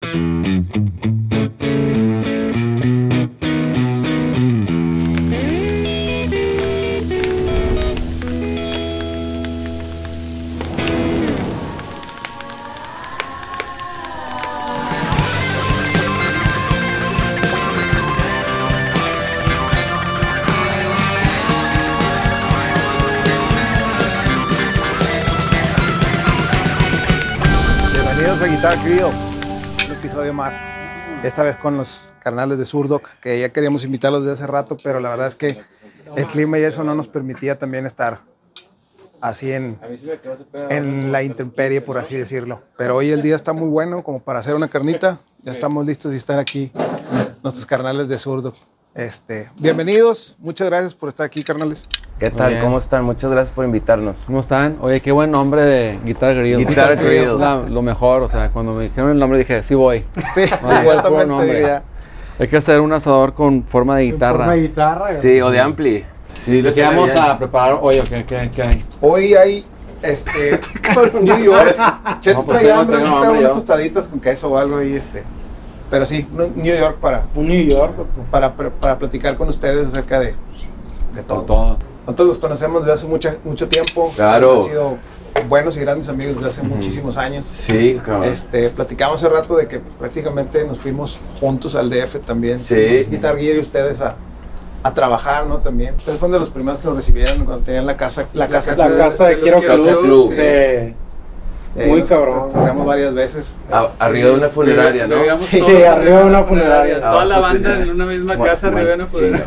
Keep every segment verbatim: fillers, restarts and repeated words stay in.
Guitarra Querido, un episodio más, esta vez con los carnales de Zurdok, que ya queríamos invitarlos desde hace rato, pero la verdad es que el clima y eso no nos permitía también estar así en, en la intemperie, por así decirlo. Pero hoy el día está muy bueno como para hacer una carnita, ya estamos listos y están aquí nuestros carnales de Zurdok. Este, bienvenidos, muchas gracias por estar aquí, carnales. ¿Qué tal? ¿Cómo están? Muchas gracias por invitarnos. ¿Cómo están? Oye, qué buen nombre de Guitar Grill. Guitar Grill. Es la, lo mejor, o sea, cuando me dijeron el nombre dije, sí voy. Sí, no, exactamente. Ya. Hay que hacer un asador con forma de guitarra. Forma de guitarra. Sí, o de ampli. Sí, lo que vamos a preparar hoy, ¿qué, qué, qué hay? Hoy hay, este, New York. Chet No, pues trae tengo- hambre, tengo ahorita hambre unas yo. tostaditas con queso o algo ahí, este. Pero sí, New York para, Un New York. para, para platicar con ustedes acerca de, de todo. Todo. Nosotros los conocemos desde hace mucha, mucho tiempo. Claro. Han sido buenos y grandes amigos desde hace muchísimos años. Sí, cabrón. Este, platicamos hace rato de que pues, prácticamente nos fuimos juntos al D F también. Sí. Fuimos Guitar Gear y ustedes a, a trabajar, ¿no? También. Ustedes fueron de los primeros que nos recibieron cuando tenían la casa. La casa, La casa de Quiero Casa Club. Club. de- Eh, muy nos cabrón. tocamos varias veces. A- arriba de una funeraria, ¿no? Vivíamos Sí, todos sí, arriba de una funeraria. Toda la Abajo banda tenía- en una misma Mu- casa, mu- arriba de una funeraria.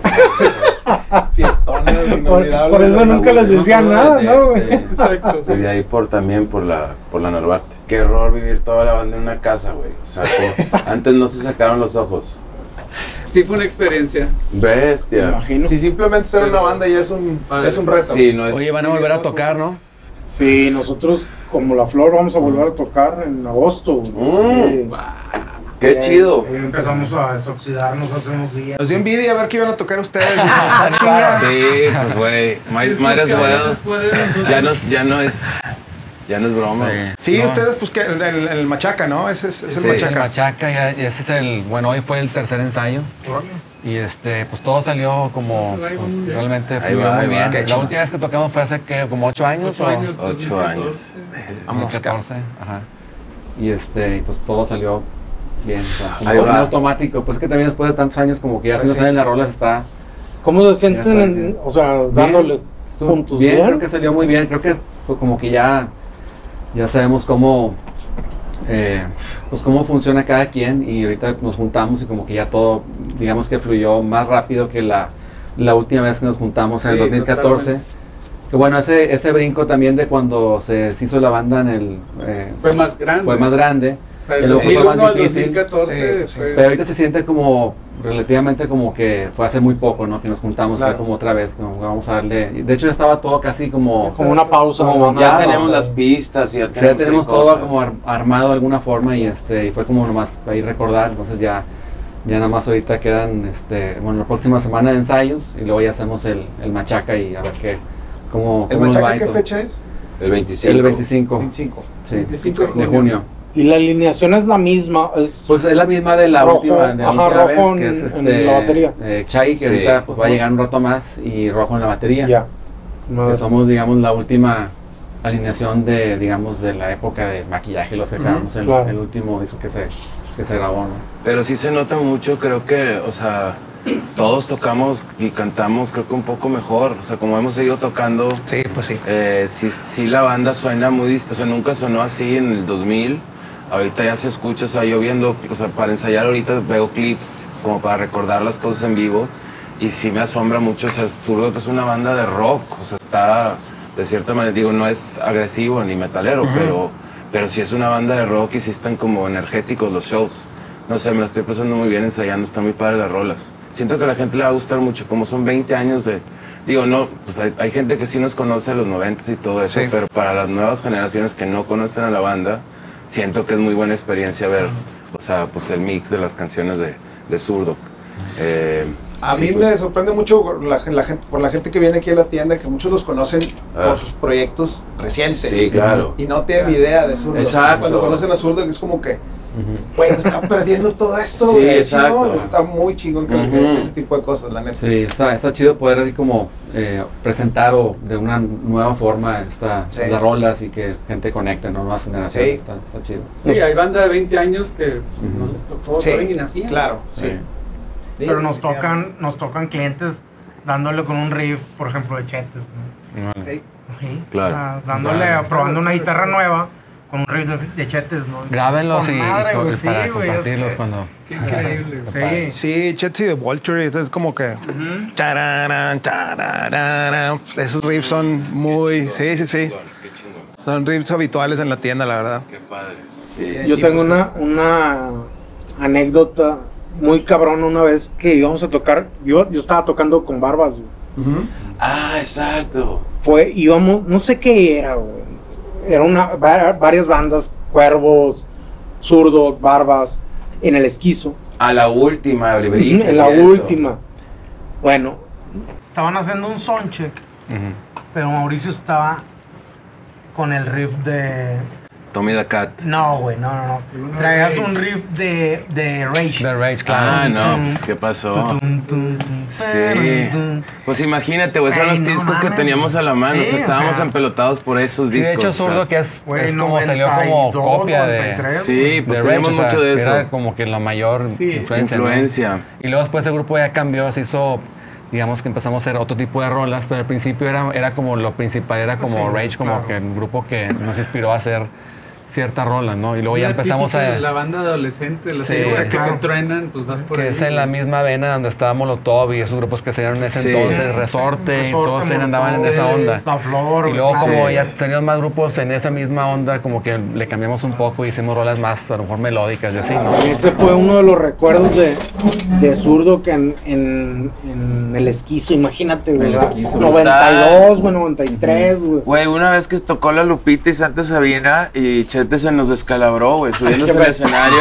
Fiestones Por, inolvidables. por eso ¿no? nunca les decían No, nada, de- ¿no, güey? de- Exacto. Sí, de ahí por también por la por la Narvarte. Qué error vivir toda la banda en una casa, güey. O sea, como- antes no se sacaron los ojos. Sí, fue una experiencia. Me Bestia. imagino. Si simplemente ser una banda ya es un, es un reto. Sí, no es. Oye, van a volver a tocar, ¿no? Sí, nosotros como La Flor vamos a volver a tocar en agosto. Mm. Sí. Qué chido. Y empezamos a desoxidarnos hace unos días. Nos dio envidia a ver qué iban a tocar ustedes. Sí, pues güey. Might, might as well. Ya no, ya no es. Ya no es broma. Sí, No. ustedes, pues, que el, el, el machaca, ¿no? Ese es, es el Sí. El machaca. machaca, ya, y ese es el, bueno, hoy fue el tercer ensayo. Y este, pues todo salió como, pues, realmente Ahí fluyó va, muy ahí va. bien. Qué La chido. última vez que tocamos fue hace que como ocho años. Ocho o años. Ocho años. Vamos, dos mil catorce, ajá. Y este, y pues todo salió bien. O sea, como Ahí en va. automático. Pues que también después de tantos años como que ya Pues si no sí. salen las rolas está ¿Cómo se sienten, Ya está en- bien. o sea, bien. dándole Estuvo juntos? bien, ¿Bien? creo que salió muy bien. Creo que fue como que ya, ya sabemos cómo, eh, pues cómo funciona cada quien y ahorita nos juntamos y como que ya todo, digamos que fluyó más rápido que la, la última vez que nos juntamos en el Sí, dos mil catorce. totalmente. Que bueno, ese, ese brinco también de cuando se, se hizo la banda en el... eh, Fue más grande. fue más grande. O sea, el del ojo fue dos mil uno más al difícil. dos mil catorce Sí, sí. fue- Pero ahorita se siente como relativamente como que fue hace muy poco, ¿no? Que nos juntamos Claro. fue como otra vez, como que vamos a darle... De hecho ya estaba todo casi como... Como una pausa. Como ¿no? Ya Nada, tenemos o sea, las pistas, ya o sea, tenemos, ya tenemos ahí todo cosas. como ar- armado de alguna forma y este y fue como nomás ahí recordar, entonces ya ya nada más ahorita quedan este bueno la próxima semana de ensayos y luego ya hacemos el, el machaca y a ver qué cómo, ¿El cómo nos va machaca y qué todo. fecha es? El veinticinco. El veinticinco, veinticinco. sí, veinticinco de de junio. junio. Y la alineación es la misma. Es Pues es la misma de la Rojo, última, de la ajá, última vez, rojo que en- es en este la batería. eh, Chai, que Sí. ahorita pues va a llegar un rato más y Rojo en la batería. ya. No, Que es- somos, digamos, la última alineación de, digamos, de la época de maquillaje, los que Ujú, grabamos el, claro. el último disco que se, que se grabó, ¿no? Pero sí se nota mucho, creo que, o sea, todos tocamos y cantamos, creo que un poco mejor. O sea, como hemos seguido tocando, Sí, pues sí. eh, sí, sí la banda suena muy distinta. O sea, nunca sonó así en el dos mil. Ahorita ya se escucha, o sea, yo viendo, o sea, para ensayar ahorita veo clips como para recordar las cosas en vivo. Y sí me asombra mucho, o sea, Zurdok es una banda de rock, o sea, está, de cierta manera, digo, no es agresivo ni metalero, pero, pero sí es una banda de rock y sí están como energéticos los shows. No sé, me la estoy pasando muy bien ensayando, están muy padres las rolas. Siento que a la gente le va a gustar mucho, como son veinte años de... Digo, no, pues hay, hay gente que sí nos conoce a los noventas y todo eso, Sí. pero para las nuevas generaciones que no conocen a la banda, siento que es muy buena experiencia ver, o sea, pues el mix de las canciones de, de Zurdok. Eh, A mí y pues, me sorprende mucho por la, la gente, por la gente que viene aquí a la tienda, que muchos los conocen Ah. por sus proyectos recientes. Sí, claro. Y no tienen idea de Zurdok. Exacto. Cuando conocen a Zurdok es como que Güey, me está perdiendo todo esto. Sí, güey, exacto. ¿no? Está muy chingón que Ujú. ese tipo de cosas, la neta. Sí, está, está chido poder así como eh, presentar o de una nueva forma esta, Sí. las rolas y que gente conecte, ¿no? Nuevas generaciones. Sí. Está, está chido. Sí, hay banda de veinte años que Ujú. no les tocó Sí, todavía ni nacían. claro, sí. Sí. Sí, Pero nos definitivamente. tocan, nos tocan clientes dándole con un riff, por ejemplo, de Chetes, ¿no? Sí. Sí. Claro. O sea, dándole, Claro. probando una guitarra nueva con un riff de, de Chetes, ¿no? Grábenlos Con y, madre, y co- güey, para sí, güey, compartirlos es- cuando... Qué increíble. Sí. Sí, Chetzy de Vulture, es como que. Chararán, chararán. Esos riffs son muy. Sí, sí, sí. Son riffs habituales en la tienda, la verdad. Qué padre. Sí. Yo tengo una, una anécdota muy cabrona una vez que íbamos a tocar. Yo, yo estaba tocando con Barbas, güey. Ujú. Ah, exacto. Fue, íbamos, no sé qué era, güey. Era una, va- varias bandas, Cuervos, Zurdo, Barbas, en el Esquizo. A la última, Oliverica. En la última. Bueno, Estaban haciendo un soundcheck, Ujú. pero Mauricio estaba con el riff de... Tommy the Cat. No, güey, no, no, no. Uno Traías Rage. un riff de, de Rage. The Rage, claro. Ah, no, Tum, pues, ¿qué pasó? Tum, tum, tum, Sí. tum. Pues imagínate, güey, son Ay, los no discos que mames. teníamos a la mano. Sí, o sea, estábamos ajá. empelotados por esos Sí, de discos. hecho, o sea, Zurdo, que es, Güey, es como salió como noventa y dos, copia de, noventa y tres, Sí, güey. pues de tenemos Rage, o sea, mucho de que eso. Era como que la mayor Sí, influencia. ¿no? Influencia. Y luego después el grupo ya cambió, se hizo, digamos que empezamos a hacer otro tipo de rolas, pero al principio era, era como lo principal, era como Sí, Rage, como claro. que el grupo que nos inspiró a hacer ciertas rolas, ¿no? Y luego ya La empezamos típica a... de la banda adolescente, las Sí, series que claro. te truenan, pues vas por que ahí. es en la misma vena donde estaba Molotov y esos grupos que salieron en ese Sí. entonces, Resorte, y Resorte, todos se andaban en esa Molotov, onda. La Flor. Y luego güey. como Sí. ya teníamos más grupos en esa misma onda, como que le cambiamos un poco y hicimos rolas más, a lo mejor melódicas y así, ¿no? ese fue uno de los recuerdos de, de Zurdo que en, en, en el Esquizo, imagínate, güey. El ¿verdad? Esquizo. noventa y dos, güey, noventa y tres, güey. Güey, una vez que tocó la Lupita y Santa Sabina y Chete se nos descalabró, güey, subiéndose al escenario,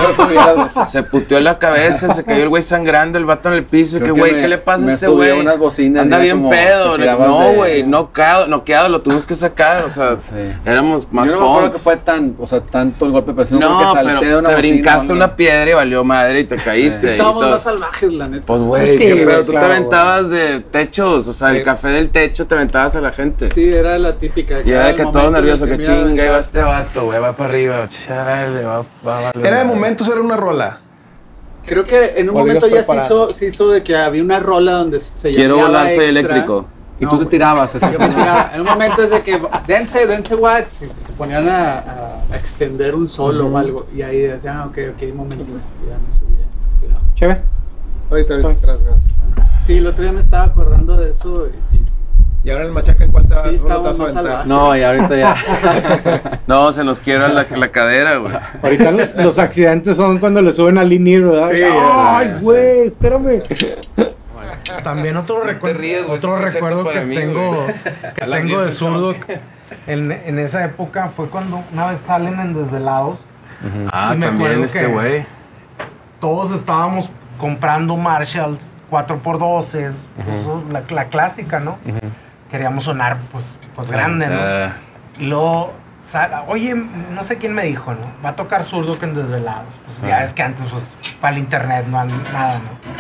se puteó la cabeza, se cayó el güey sangrando, el vato en el piso, y Creo que que güey, me- ¿qué le pasa me a este subió güey? unas bocinas, Anda era bien como pedo, que tirabas no, de- güey, noqueado, noqueado, lo tuvimos que sacar, o sea, Sí. éramos más Yo no me acuerdo punks. que fue tan, o sea, tanto el golpe, pero sí me acuerdo No, que salté pero de una te bocina, brincaste ¿no? una piedra y valió madre y te caíste. y Estábamos todo. más salvajes, la neta. Pues güey, Sí, qué güey, pedo, tú claro, te aventabas de techos, o sea, Sí. el café del techo te aventabas a la gente. Sí, era la típica. Y era de que todo nervioso, que chinga, iba iba este vato, güey, va para arriba, chale, va, va a valer Era de madre. momentos, era una rola. Creo que en un O lo momento ibas ya se preparando. hizo, se hizo de que había una rola donde se Quiero llamaba volar, soy extra. eléctrico. Y No, tú te güey. tirabas. ese- Yo me tiraba. En un momento es de que dense, dense watts, y se ponían a, a- a extender un solo o algo. Y ahí decían, ah, ok, ok, un momento. Y ya me subía, me tiraba. Chévere. Ahorita, ahorita, gracias. Sí, el otro día me estaba acordando de eso. Y, y Y ahora el machaca, ¿en cuál te, Sí, rola te estábamos vas a más aventar? salvajes. No, y ahorita ya. No, se nos quiebra la, la cadera, güey. Ahorita lo- los accidentes son cuando le suben al Linir, ¿verdad? Sí, Ay, güey, espérame. También otro, te recuerdo ríes, güey, otro esto es recuerdo cierto que para mí, tengo, güey. que A las tengo de diez Zurdo en, en esa época fue cuando una vez salen en Desvelados. Ah, Y me también acuerdo este que- güey. Todos estábamos comprando Marshalls cuatro por doce, pues, la, la clásica, ¿no? Queríamos sonar pues, pues grande, ¿no? Ah, Y luego, sa- oye, no sé quién me dijo, ¿no? Va a tocar Zurdo que en Desvelados. Pues ya es que antes, pues, para el internet no hay nada,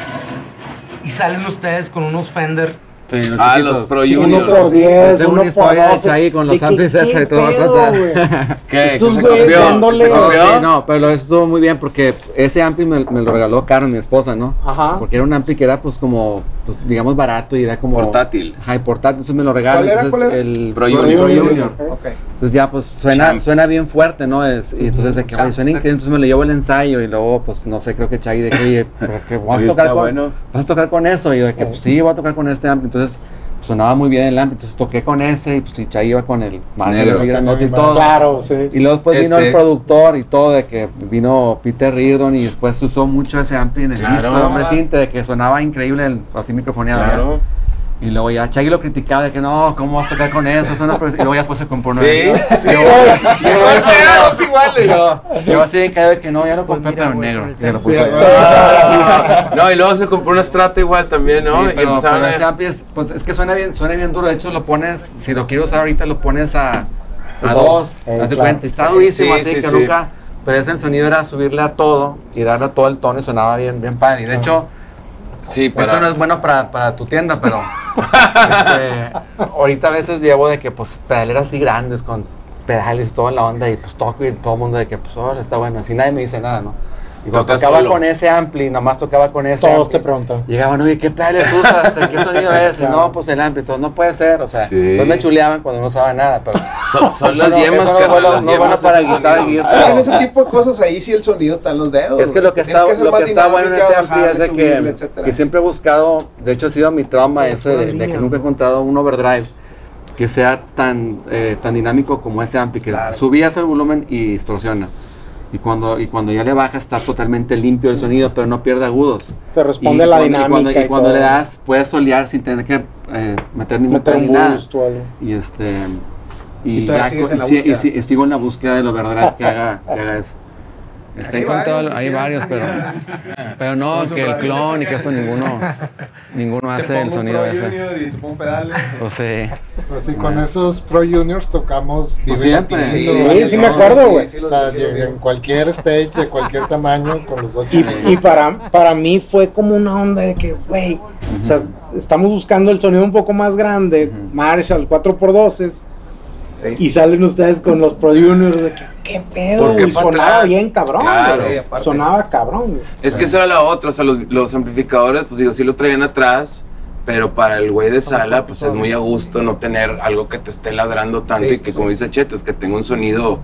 ¿no? Y salen ustedes con unos Fender. Sí, los Ah, chiquitos. los Pro Sí, uno por Juniors. diez, Tengo uno una por historia doce. ahí con los ¿De qué- amplis qué ese y todo pedo, eso. güey? ¿Qué? Estos ¿Que se güeyes copió? dándole- ¿Se copió? Sí, no, pero lo estuvo muy bien porque ese ampli me, me lo regaló Karen, mi esposa, ¿no? Ajá. Porque era un ampli que era pues como, pues digamos barato y era como... Portátil. Ajá, y portátil, entonces me lo regaló. ¿Cuál era, entonces, cuál era? El Pro Pro Junior. Junior. Ok. Entonces ya pues suena, Champ. suena bien fuerte, ¿no? Es, y entonces de que, oye, Champ, suena increíble, entonces me lo llevo el ensayo y luego pues no sé, creo que Chagui de que, oye, pero que vas a Oye, tocar está con, bueno. vas a tocar con eso, y yo de que pues sí, voy a tocar con este ampli, entonces sonaba muy bien el ampli, entonces toqué con ese y pues y Chagui iba con el Marshall Negro. así grandote y También, todo. Claro, sí. Y luego después vino Este- el productor y todo, de que vino Peter Reardon y después se usó mucho ese ampli en el Claro. disco de Hombre Cinte, de que sonaba increíble el, así microfoneado. Claro. ¿ya? Y luego ya Chagui lo criticaba de que no, ¿cómo vas a tocar con eso? Suena pre-". Y luego ya después se compró uno. Sí. de- Sí. Yo, Todos iguales. yo, yo así de caído de que no, ya lo compré, mira, pero en güey, negro. ahorita- Y lo puse Sí, ahí. Ah, no, y luego se compró una Strata igual también, ¿no? Sí, y pero, empezaron pero a... ese ampli es, pues, es que suena bien, suena bien duro. De hecho, lo pones, si lo quieres usar ahorita, lo pones a, a dos. Eh, Haz de claro. cuenta. Está durísimo, Sí, así sí, que sí. nunca, pero ese el sonido era subirle a todo y darle a todo el tono y sonaba bien, bien padre. Y de hecho, Sí, para... esto no es bueno para, para tu tienda, pero este, ahorita a veces llevo de que pues pedaleras así grandes con pedales y toda la onda y pues toco y todo el mundo de que pues oh, está bueno, así nadie me dice nada, ¿no? Y cuando Tocas tocaba solo. con ese ampli, nomás tocaba con ese Todos ampli, te preguntan. llegaban, oye, ¿qué pedales usas? ¿Qué sonido es? Y, no, pues el ampli, todo no puede ser, o sea, Sí. no me chuleaban cuando no usaba nada, pero Son, son las Eso no- yemas, eso no es carnal, bueno- las no es bueno yemas, para ese guitarra sonido. y Ah, en ese tipo de cosas ahí sí el sonido está en los dedos. es que lo que Tienes está, hacer lo más que está bueno en ese dinámica, ampli es de bajarle, subirle, que, etcétera. que siempre he buscado, de hecho ha sido mi trauma Pero ese de, pura de que línea, nunca he ¿no? encontrado un overdrive que sea tan, eh, tan dinámico como ese ampli, que Claro. subías el volumen y distorsiona. Y cuando, y cuando ya le bajas está totalmente limpio el sonido, pero no pierde agudos. Te responde y la cuando, dinámica. Y cuando, y y cuando todo. le das, puedes solear sin tener que eh, meter ningún meter pedal un ni nada. boost o algo. Y este... Y, Y todavía ya sigues co- en la y si- y búsqueda. si- y sigo en la búsqueda del overdrive que haga, que haga eso. Está Hay encontrado- varios, si hay quieres. varios, pero, pero no, Vamos a que el probar. clon y que esto ninguno, ninguno Te hace el pongo un sonido Pro ese. Junior y te pongo pedales. O sea, Pues sí, con esos Pro Juniors tocamos Pues Vive siempre. Latino, Sí, sí, sí me ¿no? acuerdo, güey. sí, O los- sea, sí los vi. en cualquier stage, de cualquier tamaño, con los dos. Y, y para, para mí fue como una onda de que, güey, o sea, estamos buscando el sonido un poco más grande, Ujú. Marshall cuatro por doce, Sí. y salen ustedes con los Pro Juniors de que, qué pedo, ¿Por qué güey, pa' sonaba atrás? bien cabrón, Claro. güey. Sí, aparte. Sonaba cabrón, güey. Es que esa era la otra, o sea, los, los amplificadores, pues digo, sí lo traían atrás, pero para el güey de sala, pues es muy a gusto no tener algo que te esté ladrando tanto Sí, y que, como dice Chetas, que tenga un sonido,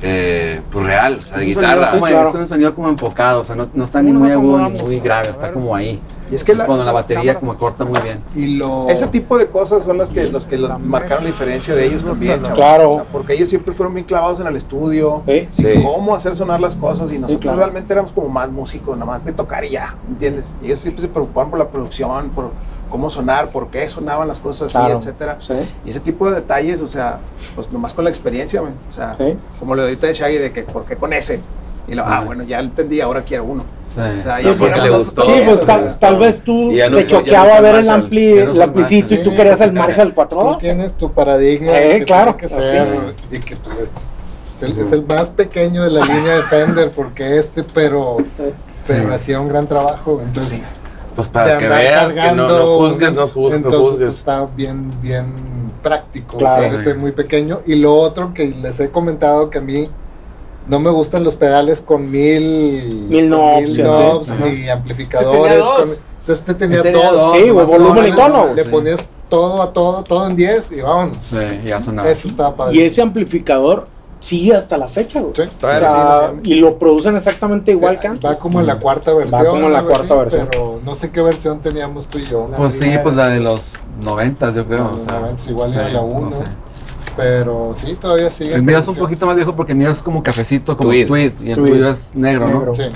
eh, pues real, o sea, de es un, sonido guitarra. como, Claro. es un sonido como enfocado, o sea, no, no está ni muy agudo ni muy grave, está como ahí. Y es que la- Cuando la batería como corta muy bien. Y lo... Ese tipo de cosas son las que, los que lo- marcaron la diferencia de ellos también, chavos. Claro. O sea, porque ellos siempre fueron bien clavados en el estudio, Sí. Sí. cómo hacer sonar las cosas, y nosotros claro. realmente éramos como más músicos, nada más de tocar y ya, ¿entiendes? Y ellos siempre se preocupaban por la producción, por cómo sonar, por qué sonaban las cosas así, Claro. etcétera. Sí. Y ese tipo de detalles, o sea, pues nomás con la experiencia, man. O sea, Sí. como lo de ahorita de Shaggy, de que, ¿por qué con ese? Y lo, ah, Sí. bueno, ya entendí, ahora quiero uno. Sí. O sea, Sí, ya porque éramos le nosotros gustó. Sí, también, pues o tal, sea, tal vez tú Y ya no te uso- ya no choqueaba uso ver el Marshall. ampli, Ya no uso el amplicito y Marshall. tú querías el Marshall cuatro Tú doce. tienes tu paradigma Eh, de que claro, tiene que así. ser y que pues este es el, es el más pequeño de la línea de Fender porque este pero pero hacía un gran trabajo, entonces Pues de para que andar veas que no, no cargando, juzgues, no juzgues, no entonces pues, juzgues. está bien bien práctico, Claro. o sea, ese muy pequeño. Y lo otro que les he comentado que a mí no me gustan los pedales con mil Mil con knobs, mil y así. knobs, Ajá. ni amplificadores. Este tenía dos. con- entonces este tenía Este tenía dos. dos, Sí, güey, nomás volumen estaba y tono, grande, Le sí. ponías todo a todo, todo en diez y vámonos. Sí, ya sonaba. Eso estaba padre. Y ese amplificador sigue hasta la fecha, güey. Sí. O Todavía sea, lo siguen, y lo producen exactamente igual Sí, que antes. va como en la cuarta versión. como en la algo cuarta versión. Pero no sé qué versión teníamos tú y yo. Pues sí, pues la de los noventas, yo creo. No, o los sea, noventas igual era sí, la uno. no sé. Pero sí, todavía sigue. El en mío es un producción. poquito más viejo porque el mío es como cafecito, como Tweed. tweed, y el Tweed. tuyo es negro, Negro. ¿no? Sí.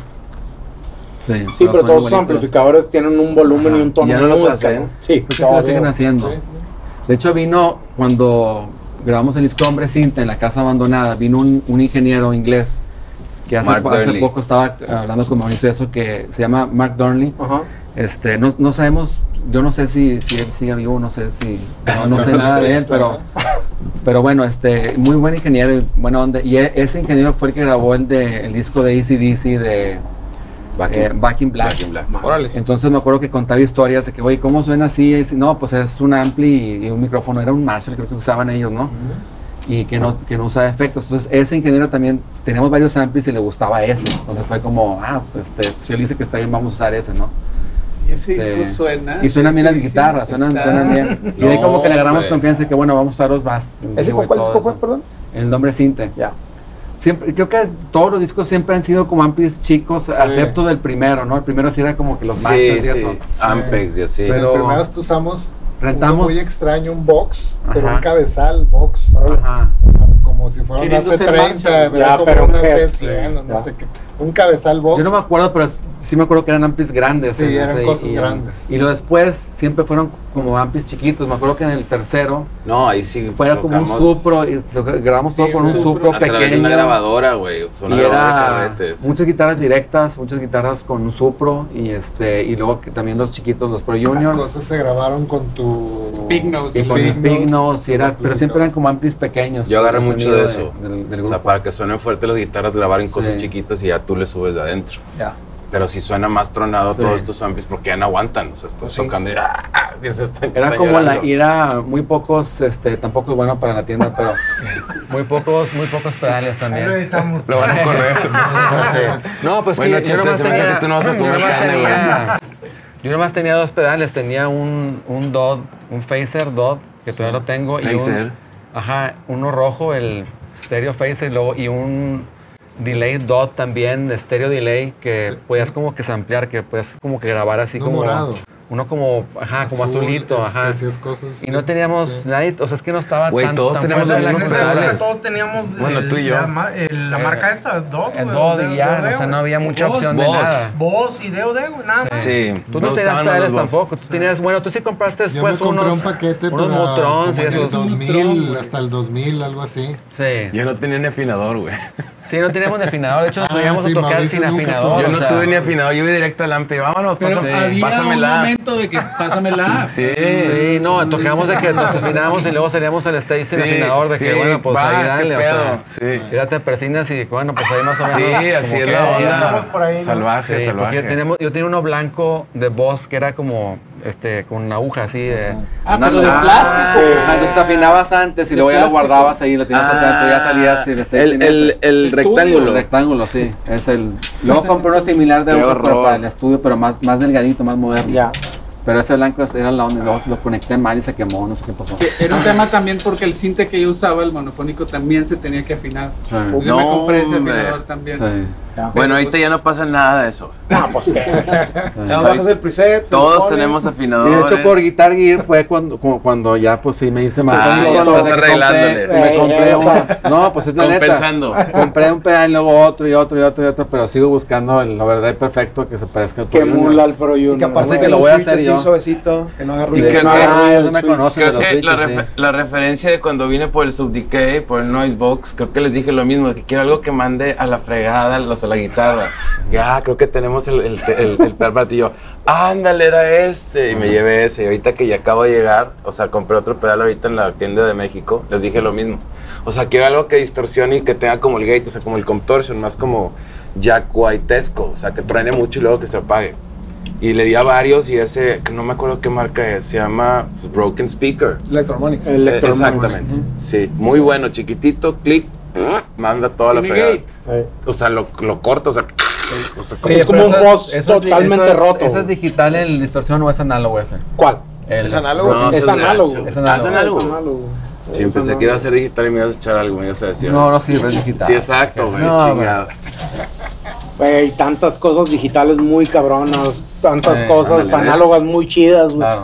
Sí, Sí, pero son todos los igualitos. amplificadores tienen un volumen Ajá. y un tono ¿Ya no los muy hacen? cabrón. Sí, Creo que sí lo todavía. siguen haciendo. Sí, sí. De hecho, vino cuando grabamos el disco Hombre Cinta en la casa abandonada, vino un, un ingeniero inglés que hace, Mark hace Durnley. poco estaba hablando con Mauricio de eso, que se llama Mark Durnley. Ajá. Este, no, no sabemos, yo no sé si, si él sigue vivo, no sé si, no, no sé nada de él, pero, pero bueno, este, muy buen ingeniero y buena onda. Y e- ese ingeniero fue el que grabó el, de, el disco de A C D C de Back eh, in- Back in Black. Back in Black. Órale. Entonces me acuerdo que contaba historias de que, güey, ¿cómo suena así? Y dice, no, pues es un ampli y, y un micrófono, era un Marshall, creo que usaban ellos, ¿no? Y que no, que no usaba efectos. Entonces ese ingeniero también, teníamos varios amplis y le gustaba ese. Entonces fue como, ah, pues este, si él dice que está bien, vamos a usar ese, ¿no? Y ese Este, disco suena. Y suenan bien las sí, sí, guitarras, suenan, está- suenan bien. Y ahí No, como que le agarramos hombre. confianza que, bueno, vamos a usar los bass. en ¿Ese vivo con y cuál todo disco fue, eso. perdón? El nombre Cinte. Ya. Siempre, creo que es- todos los discos siempre han sido como amplis chicos, Sí. excepto del primero, ¿no? El primero sí era como que los Sí, Marshalls y sí, eso. Ampex y así. Pero- En primeros usamos Rentamos- uno muy extraño, un box, pero Ajá. un cabezal box. Ajá. O sea, como si fuera una Queriendo C ser treinta, Marshall. ¿verdad? Ya, Como pero un una head, C cien, o no ya. sé qué. Un cabezal box. Yo no me acuerdo, pero es- sí me acuerdo que eran amplis grandes. Sí, en eran ese, cosas y, grandes. Y lo después siempre fueron como amplis chiquitos. Me acuerdo que en el tercero No, ahí sí. fuera como un tocamos Supro, y lo grabamos todo Sí, con un un Supro. Supro a través de pequeño. una grabadora, güey. Y Una grabadora de era carretes. muchas guitarras directas, muchas guitarras con un Supro y este y luego que también los chiquitos, los Pro Las Juniors. cosas se grabaron con tu... Big Nose. Y con el Big Big Nose, Nose, y era, pero siempre eran como amplis pequeños. Yo agarré el mucho sonido de eso. del, del O grupo. sea, para que suenen fuerte las guitarras, grabar en cosas Sí. chiquitas y ya tú le subes de adentro. Ya. Pero si suena más tronado Sí. todos estos amplis porque ya no aguantan. O sea, estás Pues sí. tocando y, ¡ah! y se están- Era están como la, llorando. y era muy pocos, este, tampoco es bueno para la tienda, pero muy pocos, muy pocos pedales Ahí lo también. editamos. Lo van a correr. No, pues Bueno, que yo Chete, nomás se me hace tenía, que tú no vas a yo comer nomás carne, tenía- yo nomás tenía dos pedales, tenía un, un Dot, un Phaser Dot, que todavía lo tengo, y Phaser. un, ajá, uno rojo, el Stereo Phaser, y luego, y un Delay Dot también, de Stereo Delay, que podías como que samplear, que podías como que grabar así No como... morado. Uno como, ajá, como Azul, azulito, es- ajá. hacías cosas Y no teníamos sí. nadie, o sea, es que no estaba Güey, tan, todos tan teníamos fuerte los la mismos cosa. pedales. Todos teníamos Bueno, el- tú y yo. La, ma- el- la Eh, marca esta, Dot. El güey, Dot de- y ya, de- o sea, no había mucha Voz, opción de voz. nada. Voz y D O D, güey, nada más. Sí. Tú me no tenías gustaban pedales los dos. tampoco, tú tenías, bueno, tú sí compraste Yo me después compré unos, un paquete unos para Motrons y como en el esos. dos mil, Motron, güey. hasta el dos mil, algo así. Sí, Yo no tenía ni afinador, güey. sí, no teníamos ni afinador, de hecho nos Ah, podíamos sí, a tocar Mauricio sin nunca afinador. tuvo. Yo o no sea, tuve ni afinador, yo iba directo al ampli. Vámonos, Pero pásame- Sí. había pásamela. un momento de que pásamela. Sí. Sí, no, tocábamos de que nos afinábamos y luego salíamos al stage sin Sí, afinador, de que sí, bueno, pues va, ahí qué dale, o pedo. sea, Sí. ya te persinas y bueno, pues ahí más o menos. Sí, como así es que la ya- onda. estamos por ahí, ¿no? Salvaje, Sí, porque salvaje. yo, tenemos- yo tenía uno blanco de Boss que era como este con una aguja así de. Ah, una- pero de Ah, plástico. ajá, entonces te afinabas antes y De luego ya lo plástico. guardabas ahí, lo tenías Ah, atrás, ya salías y el stage el, sin el, ese. el Estudio. rectángulo. El rectángulo, sí. Es el. Luego compré uno similar de Qué otro pero horror. para el estudio, pero más, más delgadito, más moderno. Ya. Pero ese blanco era la onda, y luego lo conecté mal y se quemó, no sé qué pasó. Que Era un tema también porque el cinte que yo usaba, el monofónico, también se tenía que afinar. Sí. Yo me No, compré ese hombre. afinador también. Sí. Bueno, ahorita ya no pasa nada de eso. No, pues qué. Ya nos vas a hacer preset. Todos pones. tenemos Y de afinadores. hecho por Guitar Gear fue cuando, como cuando ya pues sí me hice más Ah, amigo, ya ¿no? estás De que arreglándole. compré- Me compré un, no, pues es la neta. Compensando. Compré un pedal, luego otro y otro y otro y otro, pero sigo buscando el overdrive perfecto que se parezca al Que Pro Junior. emula al Pro Junior. Y que aparte Así que que lo lo voy a switch hacer así yo. suavecito, que no haga Y ruido. que- Ah, que- ya me conocen de Creo los que la, switches, refe- sí. la referencia de cuando vine por el Subdecay, por el Noise Box, creo que les dije lo mismo, que quiero algo que mande a la fregada, o sea, la guitarra. Y, ah, creo que tenemos el, el, el, el pedal para ti. Y yo, ándale, era este. Y me llevé ese. Y ahorita que ya acabo de llegar, o sea, compré otro pedal ahorita en la tienda de México, les dije lo mismo. O sea, quiero algo que distorsione y que tenga como el gate, o sea, como el contortion, más como Jack Whitesco, o sea, que truene mucho y luego que se apague. Y le di a varios y ese, que no me acuerdo qué marca es, se llama pues, Broken Speaker. Electromonics. El- Eh, Electromagnetic. Exactamente, sí, muy bueno, chiquitito, clic, manda toda la Tiene fregada. gate. Eh, O sea, lo, lo corto, o sea, o sea, como- Es como pero un eso boss eso totalmente eso es- roto, ¿Ese es güey. digital el distorsión o es análogo ese? ¿Cuál? El- Es análogo. No, Es ese análogo. gacho. Es Ah, análogo. es análogo. Es análogo. Sí, pensé que iba a ser digital y me ibas a echar algo, me ibas a decir. No, no sirve, es digital. Sí, exacto, güey, No, chingado. Güey, tantas cosas digitales muy cabronas, tantas Sí, cosas ándale, análogas muy chidas, güey. Claro.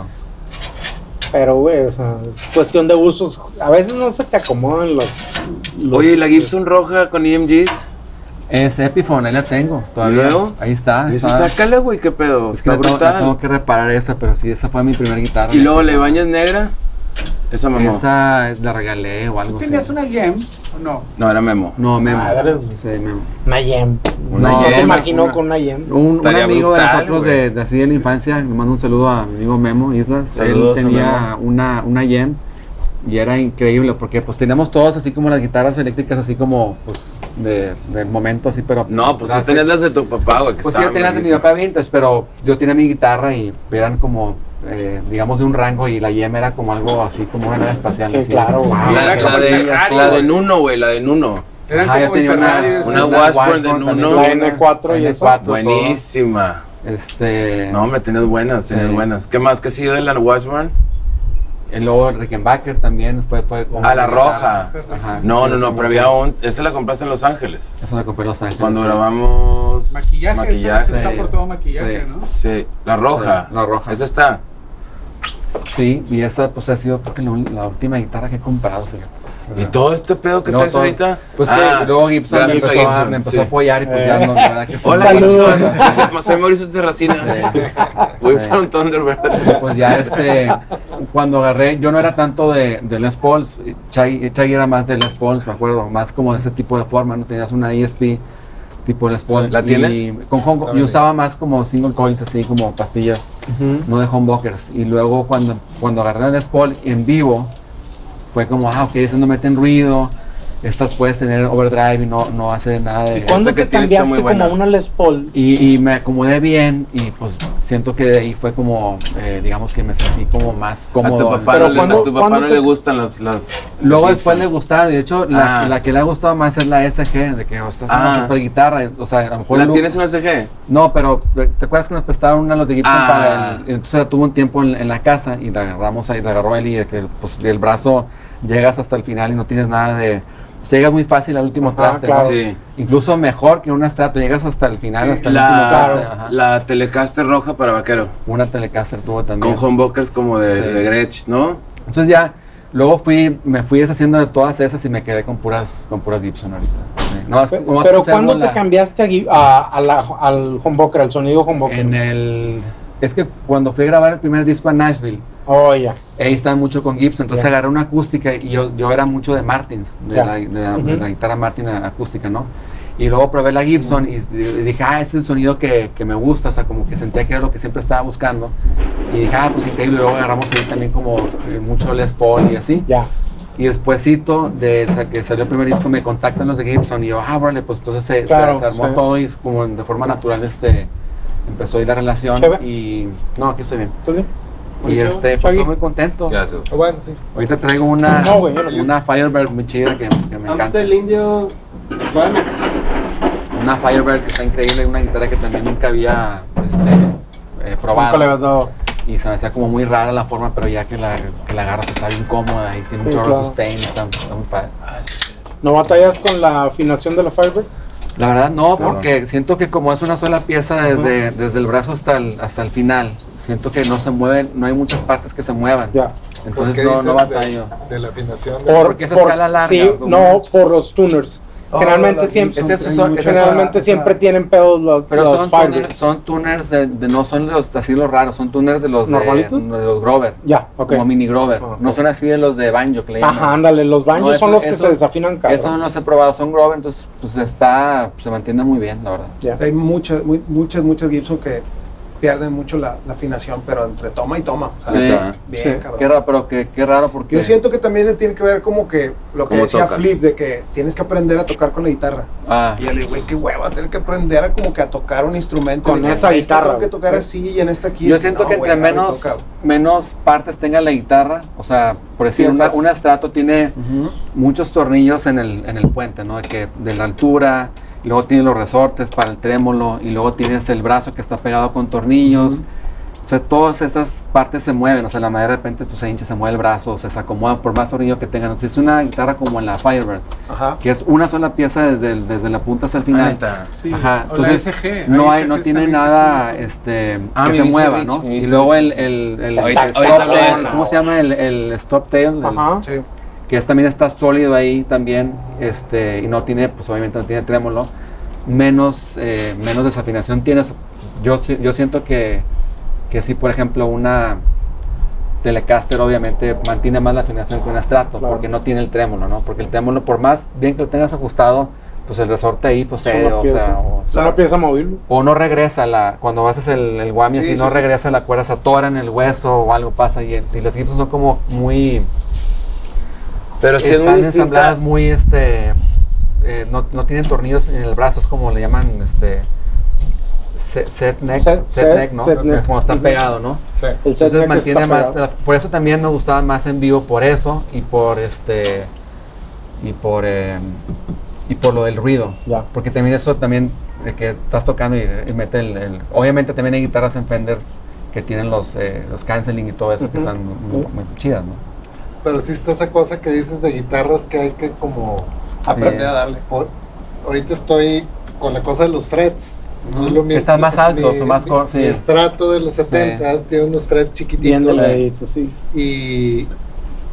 Pero, güey, o sea, es cuestión de gustos. A veces no se te acomodan los... los- Oye, ¿y la Gibson roja con E M Gs? Es Epiphone, ahí la tengo. Todavía. luego? Ahí está. Dice, está. sácale, güey, qué pedo, Es que está la tengo, la brutal. tengo que reparar esa, pero sí, esa fue mi primera guitarra. Y luego, ¿le bañas negra? Esa Memo. Esa la regalé o algo así. ¿Tenías una gem o no? No, era Memo. No, Memo. Madres, güey. Sí, Memo. Una yem. Una no, te yem, imagino una- con una yem. Un, un Estaría amigo brutal, de nosotros güey. de, de así de la infancia, le mando un saludo a mi amigo Memo Islas. Saludos a Él tenía Memo. una, una Yem y era increíble porque pues teníamos todos así como las guitarras eléctricas así como pues de, de momento así, pero No, pues o sea, tú tenías las de tu papá, güey, que pues sí, yo estaban tenía las de mi buenísimas. papá vintage, pero yo tenía mi guitarra y eran como eh, digamos de un rango y la Yem era como algo así como una nave espacial. Que así. claro, wow. La, Era la como el de, Ferrari, la de güey. Nuno, güey, la de Nuno. Eran Ajá, yo como el tenía una, Ferrari de una esos- Washburn de también, Nuno. La N cuatro y N eso. cuatro, Buenísima. todo. Este, No, hombre, tienes buenas, tienes Sí. buenas. ¿Qué más que sigue de la Washburn? y luego Rickenbacker también fue, fue como Ah, la mi roja. guitarra. Ajá, No, no, me no, gustó pero mucho. había un... Esa la compraste en Los Ángeles. Eso la compré en Los Ángeles. Cuando sí. grabamos... Maquillaje, Maquillaje. esa está Sí. por todo maquillaje, Sí. ¿no? Sí, la roja. Sí, la roja. Esa está. Sí, y esa pues ha sido creo que la, la última guitarra que he comprado, fíjate. ¿Y todo este pedo que No, traes todo- ahorita? Pues Ah, que luego Gibson me gracias a empezó, a, Gibson, me empezó sí. a apoyar y pues ya no, la verdad que sí. Hola, Saludos. Gibson. Soy Mauricio Terracina. Voy a usar un Thunderbird. Pues ya este, cuando agarré, yo no era tanto de, de Les Pauls, Chai, Chai era más de Les Pauls, me acuerdo, más como de ese tipo de forma, ¿no? Tenías una E S P tipo Les Paul. ¿La y tienes? Con home, yo usaba más como single coils, así como pastillas, Ujú. no de humbuckers. Y luego cuando, cuando agarré el Les Paul en vivo, fue como, ah, ok, esas no meten ruido, estas puedes tener overdrive y no, no hace nada de... ¿Y cuándo Esa que te tienes está cambiaste muy buena. como una Les Paul? Y, y me acomodé bien y pues siento que de ahí fue como, eh, digamos que me sentí como más A cómodo. tu papá, Pero no, le, ¿cuándo- a tu papá cuándo no te- le gustan las... las Luego las después le Gibson. gustaron, y de hecho la, Ah. la que le ha gustado más es la S G, de que oh, está haciendo Ah. super guitarra, o sea, a lo mejor... ¿La Lu- tienes en una C G? No, pero ¿te acuerdas que nos prestaron una los de Gibson Ah. para el... Entonces la tuvo un tiempo en, en la casa y la agarramos ahí, la agarró él y de que pues, el brazo llegas hasta el final y no tienes nada de... Pues, llegas muy fácil al último Ajá, traste, claro. ¿no? Sí. Incluso mejor que una Strato, llegas hasta el final, Sí, hasta el último la, traste. Ajá. la Telecaster roja para vaquero. Una Telecaster tuvo también. Con humbuckers como de, Sí. de Gretsch, ¿no? Entonces ya, luego fui, me fui deshaciendo de todas esas y me quedé con puras, con puras Gibson ahorita. Sí. No, es- Pe- nomás Pero conservo ¿cuándo la- te cambiaste a Gib- a, a la- al humbucker, al sonido humbucker? En el... Es que cuando fui a grabar el primer disco en Nashville, Oh, ya. ahí estaba mucho con Gibson, entonces Ya. agarré una acústica y yo, yo era mucho de Martins, de, Ya. la, de la- de Ujú. la guitarra Martin a- acústica, ¿no? Y luego probé la Gibson y, y dije, ah, ese es el sonido que, que me gusta, o sea, como que sentía que era lo que siempre estaba buscando. Y dije, ah, pues increíble, luego agarramos ahí también como eh, mucho Les Paul y así. Ya. Y despuésito de sa- que salió el primer disco me contactan los de Gibson y yo, ah, vale, pues entonces se, se- Claro, se armó sí. todo y como de forma natural este, empezó a ir la relación Chévere. y no, aquí estoy bien. ¿Tú bien? Y Buenísimo. este, pues Chagui. estoy muy contento. Gracias. Ah, bueno, sí. Ahorita traigo una, No, güey, yo no. una Firebird muy chida que, que me Antes encanta. el indio. Bueno, Una Firebird que está increíble, una guitarra que también nunca había este, eh, probado. Nunca le has dado. Y se me hacía como muy rara la forma, pero ya que la, que la agarras está bien cómoda y tiene un Sí, chorro claro. de sustain, está, está muy padre. ¿No batallas con la afinación de la Firebird? La verdad no, porque siento que como es una sola pieza desde, desde el brazo hasta el, hasta el final, siento que no se mueven, no hay muchas partes que se muevan. Ya. ¿Por Entonces qué no, dices no de- batallo. De, la afinación. de- Por, Porque esa por- escala larga, Sí, como no, es- por los tuners. Oh, Generalmente las siempre, Gibson, Gibson, esos son- hay esos muchas- generalmente esa- siempre tienen pedos los, Pero los son Firebirds. tuners, son tuners de, de- no son los así los raros, son tuners de los de, ¿Normalitos? de los Grover, Ya, ok. como mini Grover. Ah, ok. No son así de los de banjo que le llaman. Ajá, ándale, los banjos No, eso- son los que eso- se desafinan cabrón. Eso no los he probado, son Grover, entonces pues está, se mantiene muy bien, la verdad. Ya. Hay muchas, muy- muchas, muchas Gibson que pierden mucho la, la afinación, pero entre toma y toma. O sea, Sí. bien, Sí. cabrón. Qué raro, pero qué, qué raro porque... Yo siento que también tiene que ver como que lo que ¿Cómo decía tocas? Flip, de que tienes que aprender a tocar con la guitarra. Ah, Y yo le digo, güey, qué hueva, tener que aprender a como que a tocar un instrumento. Con de que, esa "Ay, esta guitarra, tengo que tocar güey". así y en esta aquí. yo siento No, que güey, entre agarra y menos, toca. menos partes tenga la guitarra, o sea, por decir, una, Piezas. una Strato tiene Ujú. muchos tornillos en el, en el puente, ¿no? De, que, de la altura, y luego tienes los resortes para el trémolo, y luego tienes el brazo que está pegado con tornillos. O sea, todas esas partes se mueven, o sea, la madera de repente pues, se hincha, se mueve el brazo, o sea, se acomoda por más tornillo que tengan. Entonces, es una guitarra como en la Firebird, Ajá. que es una sola pieza desde, el- desde la punta hasta el Ah, final. neta. sí. Ajá, o la entonces S G. no hay, S Gs no tiene también que nada sí, sí. este, Ah, que mi se Mitsubishi, mueva, ¿no? mi Y Mitsubishi, luego el, sí. el, el, Está el stop cabrón. tail, ¿cómo se llama? El, el stop tail, el- Ajá. Sí. que es, también está sólido ahí también, este, y no tiene, pues obviamente no tiene trémolo, menos, eh, menos desafinación tienes. Yo, si- yo siento que, que si por ejemplo una Telecaster obviamente mantiene más la afinación que una Strato, Claro. porque no tiene el trémolo, ¿no? Porque el trémolo, por más bien que lo tengas ajustado, pues el resorte ahí pues Es una cede, o pieza. sea, o, Es una pieza móvil. o no regresa la, cuando haces el, el whammy Sí, así, sí, no sí. regresa la cuerda, se atora en el hueso o algo pasa y, y las Gibson son como muy, Pero sí es están muy distinta. ensambladas muy, este, eh, no, no tienen tornillos en el brazo, es como le llaman, este, set, set neck, Set- set, set- neck, ¿no? set neck. Como está Ujú. pegado, ¿no? Sí. El set Entonces neck mantiene está más, pegado. la- por eso también me gustaba más en vivo, por eso, y por este, y por, eh, y por lo del ruido. Ya. Porque también eso también, de que estás tocando y, y mete el, el- obviamente también hay guitarras en Fender que tienen los, eh, los canceling y todo eso, que Ujú. están muy, muy chidas, ¿no? Pero sí está esa cosa que dices de guitarras que hay que como... Aprender Sí. a darle. por- ahorita estoy con la cosa de los frets. No es lo Que mismo- están más altos mi- o más mi- cor- sí. Mi Strato de los setentas tiene unos frets Bien chiquititos deladito, sí. y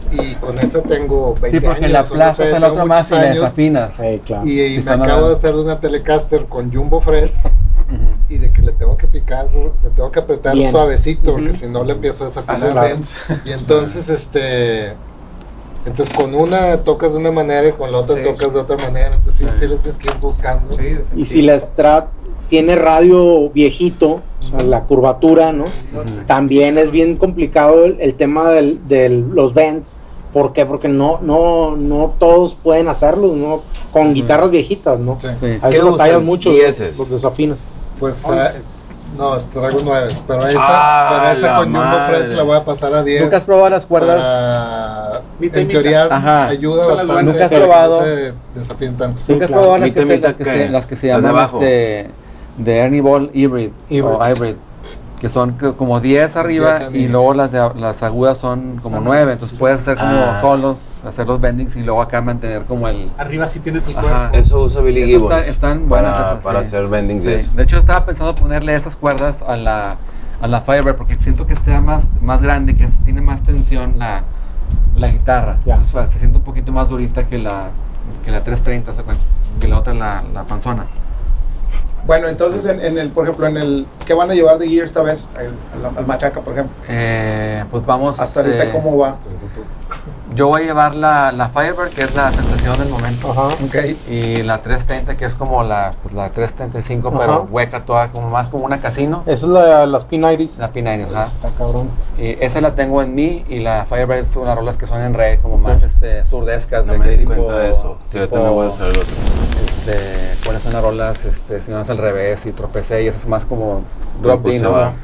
y con esa tengo veinte Sí, porque años. la o no aplastas sé, al tengo otro más y muchos le años, desafinas. Sí, claro. Y, y Sí, me están acabo hablando. de hacer de una Telecaster con Jumbo Frets Ujú. y de que le tengo que picar, le tengo que apretar Bien. suavecito, porque Ujú. si no le empiezo a desafinar. Hacer Claro. bends. Y entonces, este, entonces con una tocas de una manera y con la otra Sí. tocas de otra manera, entonces sí, Sí. sí le tienes que ir buscando. Sí, definitivo. Y si la Strat tiene radio viejito, o sea, la curvatura, ¿no? Ujú. También es bien complicado el, el tema del- de los bends. ¿Por qué? Porque no, no, no todos pueden hacerlos, ¿no? Con guitarras viejitas, ¿no? Sí. Sí. A ¿Qué veces batallas usan? mucho, ¿Dieces? los desafinas. Pues, Once. ah, no, traigo nueve, pero esa, Ah, pero esa la con Jumbo madre. Frets la voy a pasar a diez. ¿Nunca has probado las cuerdas? Para, Mitad y en mitad. teoría Ajá. ayuda Son las bastante. buenas. ¿Nunca has para que probado? no se desafíen tanto. Sí, ¿Nunca has claro. probado las que, Mitad, se, mitad, las que, ¿qué? se, las que se Las de llaman abajo. este, de Ernie Ball Hybrid, Hybrids. o Hybrid, que son que- como diez arriba diez y en- luego las, de, las agudas son como nueve, entonces puedes hacer como Ah. solos, hacer los bendings y luego acá mantener como el... Arriba sí tienes el Ajá. cuerpo. Eso usa Billy Eso Gibbons está- están buenas para, esas, para sí. hacer bendings Sí. de eso. De hecho estaba pensando ponerle esas cuerdas a la, a la Firebird porque siento que está más, más grande, que es- tiene más tensión la, la guitarra. Ya. Entonces pues, se siente un poquito más durita que la, que la trescientos treinta, ¿se cuenta? Que la otra, la, la panzona. Bueno, entonces, en, en el, por ejemplo, en el, ¿qué van a llevar de gear esta vez? Al, al- al Machaca, por ejemplo. Eh, pues vamos... Hasta ahorita, eh, ¿cómo va? Yo voy a llevar la, la Firebird, que es la sensación del momento. Ajá. Ok. Y la trescientos treinta, que es como la, pues, la trescientos treinta y cinco, Ajá. pero hueca toda, como más como una casino. Esa es la, las P noventa. La P noventa, ajá. Está cabrón. Y esa la tengo en mí y la Firebird es unas rolas que son en re, como más este, surdescas. No de me que di tipo- cuenta de eso. Sí, yo tipo, también voy a hacer el otro. Este, pones unas rolas, este, si no es al revés y tropecé y eso es más como drop Pues D, se ¿no? va.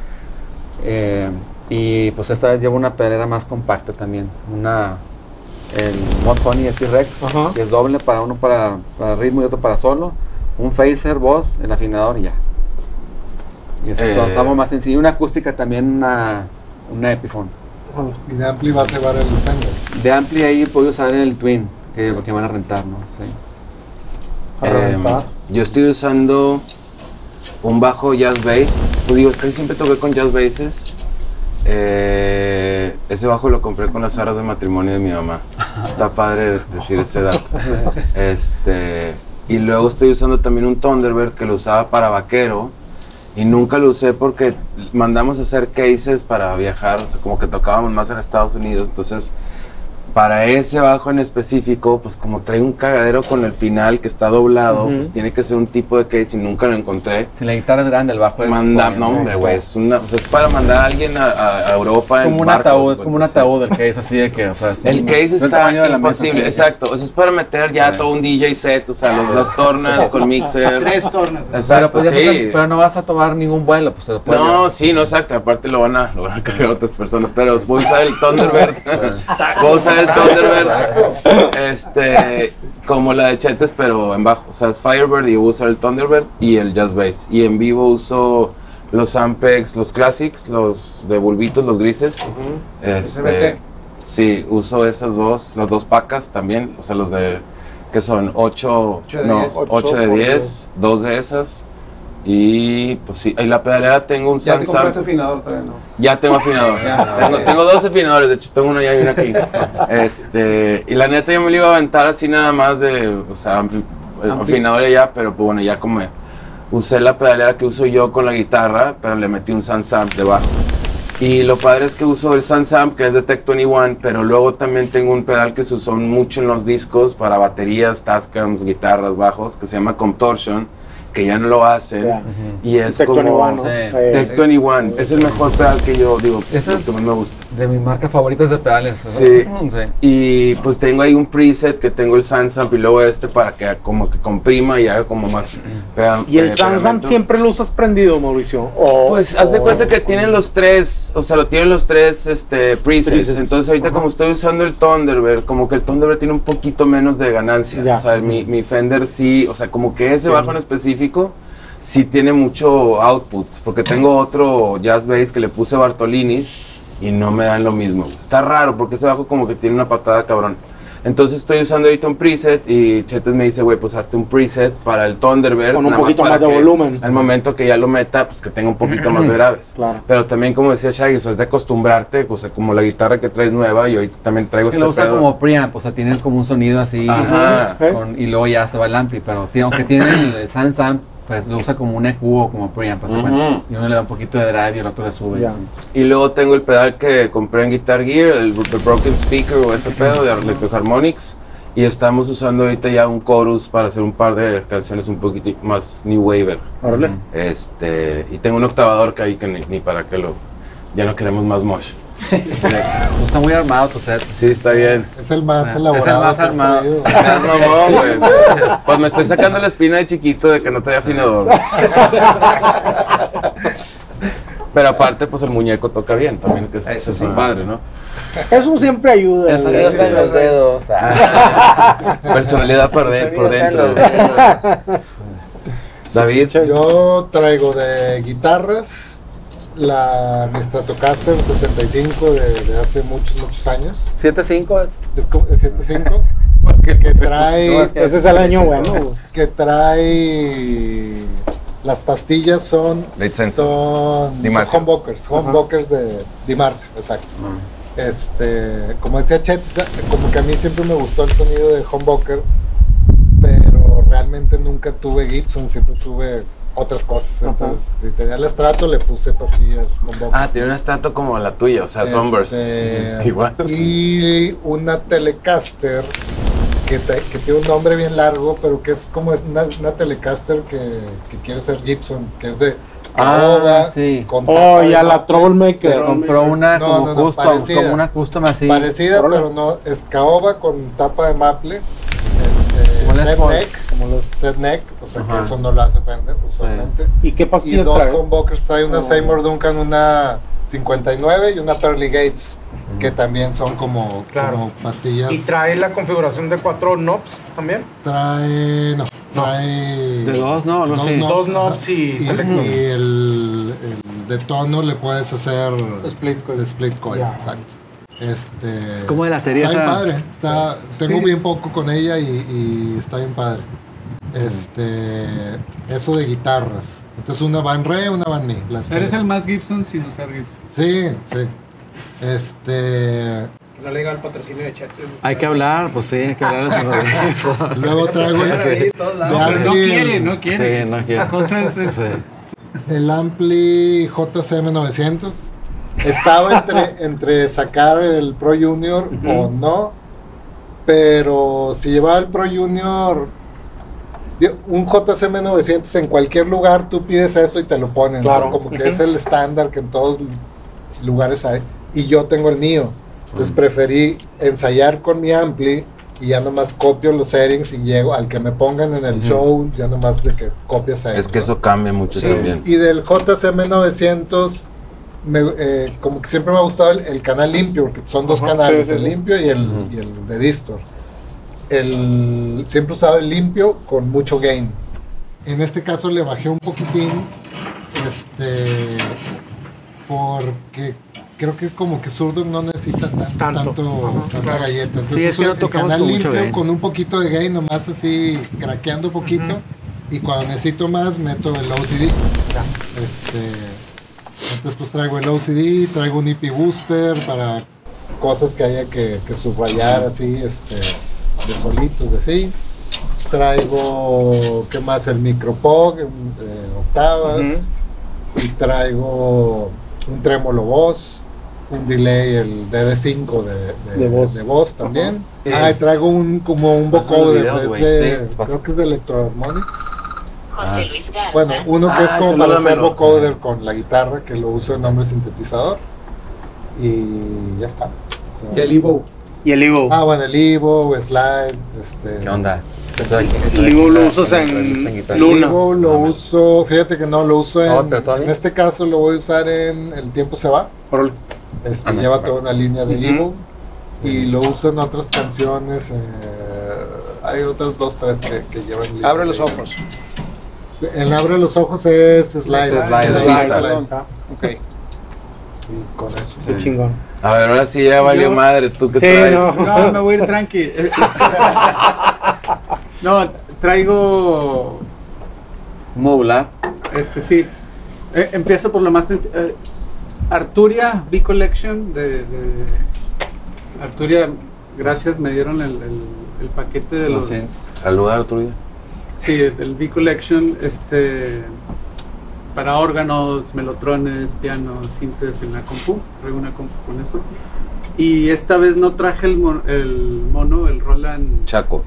Eh, y pues esta vez llevo una pedalera más compacta también. Una el Mod Honey T-Rex, Ajá. que es doble para uno para, para ritmo y otro para solo. Un phaser, voz, el afinador y ya. Y eso es todo, Eh. es algo más sencillo. Una acústica también, una, una Epiphone. Y de Ampli vas a llevar el Fender. De Ampli ahí puedo usar el Twin, que, que van a rentar, ¿no? Sí. A Em, reventar. yo estoy usando un bajo jazz bass. Pues digo, casi siempre toqué con jazz basses. Eh, ese bajo lo compré con las arras de matrimonio de mi mamá. Está padre decir ese dato. Este, y luego estoy usando también un Thunderbird que lo usaba para vaquero. Y nunca lo usé porque mandamos a hacer cases para viajar, o sea, como que tocábamos más en Estados Unidos. Entonces, para ese bajo en específico, pues como trae un cagadero con el final que está doblado, Ujú. pues tiene que ser un tipo de case y nunca lo encontré. Si la guitarra es grande, el bajo es... Manda, como- no hombre, güey, es, una, o sea, es para mandar a alguien a, a- a Europa Es como en un barcos, ataúd, es güey, como un pues, sí. ataúd el case, así de que, o sea... es El un- case es el está tamaño de la mesa, imposible, así de que- exacto. O sea, es para meter ya Sí. todo un D J set, o sea, los, las tornas con mixer. Tres tornas. Pero, Exacto, pues, ya sí. se- pero no vas a tomar ningún vuelo, pues se lo puedes No, llevar. sí, no, exacto. Aparte lo van a, lo van a cargar otras personas. Pero voy a usar el Thunderbird. Voy a usar el Thunderbird. Este, como la de Chetes, pero en bajo. O sea, es Firebird y voy a usar el Thunderbird y el Jazz Bass. Y en vivo uso los Ampex, los Classics, los de bulbitos, los grises. S B T. Este, sí, uso esas dos, las dos pacas también. O sea, los de, que son ocho, Ocho de no, diez. ocho de Ocho, diez, dos de esas. Y pues sí, y la pedalera tengo un Ya te Sansam. compraste afinador todavía, ¿no? Ya tengo afinador. Ya. tengo, tengo dos afinadores, de hecho tengo uno allá y uno aquí. Este, y la neta yo me lo iba a aventar así nada más de, o sea, ampli- afinador allá, pero pues bueno, ya como usé la pedalera que uso yo con la guitarra, pero le metí un Sansam debajo. Y lo padre es que uso el Sansam, que es de Tech veintiuno, pero luego también tengo un pedal que se usó mucho en los discos para baterías, Tascams, guitarras, bajos, que se llama Contortion, que ya no lo hacen. Ya. Y es Tech como... veintiuno, ¿no? sí. Eh, Tech veintiuno, es el mejor pedal que yo digo, Ese el es- que más me gusta. De mis marcas favoritas de pedales. Sí. ¿no? Sí. Y pues tengo ahí un preset que tengo el Sansam y luego este para que como que comprima y haga como más pega- ¿Y el eh, Sansam pegamento. siempre lo usas prendido, Mauricio? O- Pues haz de o- cuenta que tienen los tres, o sea, lo tienen los tres este, presets. Presets. Entonces ahorita Ajá. como estoy usando el Thunderbird, como que el Thunderbird tiene un poquito menos de ganancia. Ya. O sea, mi, mi Fender sí, o sea, como que ese Sí. bajo en específico sí tiene mucho output, porque tengo otro Jazz Bass que le puse Bartolinis y no me dan lo mismo. Está raro porque ese bajo como que tiene una patada cabrón. Entonces estoy usando ahorita un preset y Chetes me dice, güey, pues hazte un preset para el Thunderbird. Con un nada poquito para más de que volumen. Al momento que ya lo meta, pues que tenga un poquito más de graves. Claro. Pero también, como decía Shaggy, o sea, es de acostumbrarte, o sea, como la guitarra que traes nueva y ahorita también traigo Es que este lo usa pedo. como preamp, o sea, tiene como un sonido así. Ajá. con- y luego ya se va el ampli, pero tío, aunque tiene el, el Sansamp, pues lo usa como un E Q o como preamp, ¿se Ujú. cuenta? Y uno le da un poquito de drive y el otro le sube. Ya. así. Y luego tengo el pedal que compré en Guitar Gear, el, el Broken Speaker o ese pedo de Electro Harmonics. Y estamos usando ahorita ya un chorus para hacer un par de canciones un poquito más New Waver. Órale. Ujú. Este, y tengo un octavador que ahí que ni, ni para qué lo... Ya no queremos más mosh. Pues está muy armado tu set. Sí, está bien. Es el más Es el elaborado. más que has armado. traído. Seas mamón, güey. Pues me estoy sacando la espina de chiquito de que no traía afinador. Pero aparte, pues el muñeco toca bien también, que es, Eso es sí. padre, ¿no? Eso siempre ayuda. Eso güey. ya está en los dedos. Personalidad por, de- por dentro. David, Yo traigo de guitarras la mi Stratocaster setenta y cinco de, de hace muchos, muchos años. siete cinco es. Es como el setenta y cinco que trae, No, es que- Ese es el año bueno. güey. que trae las pastillas son Late Sensor. son, Di son Marcio. humbuckers, humbuckers de Di Marcio, exacto. Este, como decía Chet, como que a mí siempre me gustó el sonido de humbucker, pero realmente nunca tuve Gibson, siempre tuve otras cosas. Entonces, si tenía el estrato, le puse pastillas humbucker. ah, tiene un estrato como la tuya, o sea, Sunburst. Este, Igual. Y una Telecaster que, te- que tiene un nombre bien largo, pero que es como es una, una Telecaster que, que quiere ser Gibson, que es de caoba, Ah, sí. con Oh, tapa de ya la maple. Troublemaker. Se compró una No, como no, no, custom, parecida. como una custom así. Parecida, Órale. pero no, es caoba con tapa de maple, este, Como Les set Paul. neck, set neck, o sea Ajá. que eso no lo hace Fender usualmente. ¿Y qué Y pastillas dos trae? humbuckers, trae una Oh. Seymour Duncan, una cincuenta y nueve y una Pearly Gates, que también son como, Claro. como pastillas. ¿Y trae la configuración de cuatro knobs también? Trae, no, No. trae... De dos, no, no dos sé. Dos knobs y Y, selector. y el, el de tono le puedes hacer Split coil. el split coil, Ya. exacto. Este, Es como de la serie está bien esa- padre, está, tengo Sí. bien poco con ella y, y está bien padre. Este, eso de guitarras. Entonces una Van Re, una Van Mi. las que- Eres el más Gibson sin usar Gibson. Sí, sí. Este, No le diga el patrocinio de Chet. Hay que hablar, pues sí, hay que hablar de eso. luego traigo el, ahí, todos lados. de Pero no ampli, quiere, el- no quiere. Sí, no quiero. La cosa es, es- Sí. el Ampli J C M novecientos. Estaba entre, entre sacar el Pro Junior o no, pero si llevaba el Pro Junior, di- un J C M novecientos en cualquier lugar tú pides eso y te lo ponen, ¿no? Claro. Como que es el estándar que en todos lugares hay, y yo tengo el mío, entonces preferí ensayar con mi Ampli y ya nomás copio los settings y llego al que me pongan en el show, ya nomás de que copias settings. Es que eso cambia mucho Sí, también. y del J C M novecientos, me, eh, como que siempre me ha gustado el, el canal limpio, porque son dos Ajá, canales, sí, sí, el sí. limpio y el, y el de distor. El, siempre he usado el limpio con mucho gain. En este caso le bajé un poquitín, este, porque creo que como que Zurdo no necesita tanto, Tanto. tanto Ajá, tanta claro. galleta. Entonces Sí, es que uso no el tocamos canal con mucho limpio gain. con un poquito de gain, nomás así craqueando poquito. Y cuando necesito más, meto el O C D. Este, entonces pues traigo el O C D, traigo un I P Booster para cosas que haya que, que subrayar así, este, de solitos, así. Traigo, ¿qué más? El Micropog, eh, octavas. Y traigo un trémolo voz, un delay, el D D cinco de, de, De voz. de voz también. Ajá. Ah, y traigo un como un Pásame los vocoder, videos, es güey. de, Sí, pasa. creo que es de Electroharmonics. José Luis Garza. Bueno, uno que Ah, es como ese para no hacer dámelo. vocoder con la guitarra, que lo uso en nombre sintetizador. Y ya está. O sea, Y el Evo. Y el Evo. Ah, bueno, el Evo, Slide, este... ¿Qué onda? El Evo lo usas en El Luna. Evo lo uso, fíjate que no lo uso en, Oh, pero todavía. en este caso lo voy a usar en El Tiempo Se Va. Órale. Este, Ah, no, lleva ok. toda una línea de Ujú. Evo y lo uso en otras canciones. eh, hay otras dos, tres que, que llevan línea Abre los de- ojos. El Abre los Ojos es Slide. Es Slide, Slide, es Slide. pista. Perdón. Ok. y con eso. Qué chingón. A ver, ahora sí ya valió Yo- madre, ¿tú qué Sí, traes? no. No, me voy a ir tranqui. No, traigo, Un modular. este sí, eh, empiezo por lo más sencillo. Eh, Arturia V-Collection de, de Arturia, gracias, me dieron el, el, el paquete de los... Los synths. Saludar, Arturo. Sí, el V-Collection, este, para órganos, melotrones, pianos, sintes en la compu, traigo una compu con eso. Y esta vez no traje el, mon- el mono, el Roland, Chaco.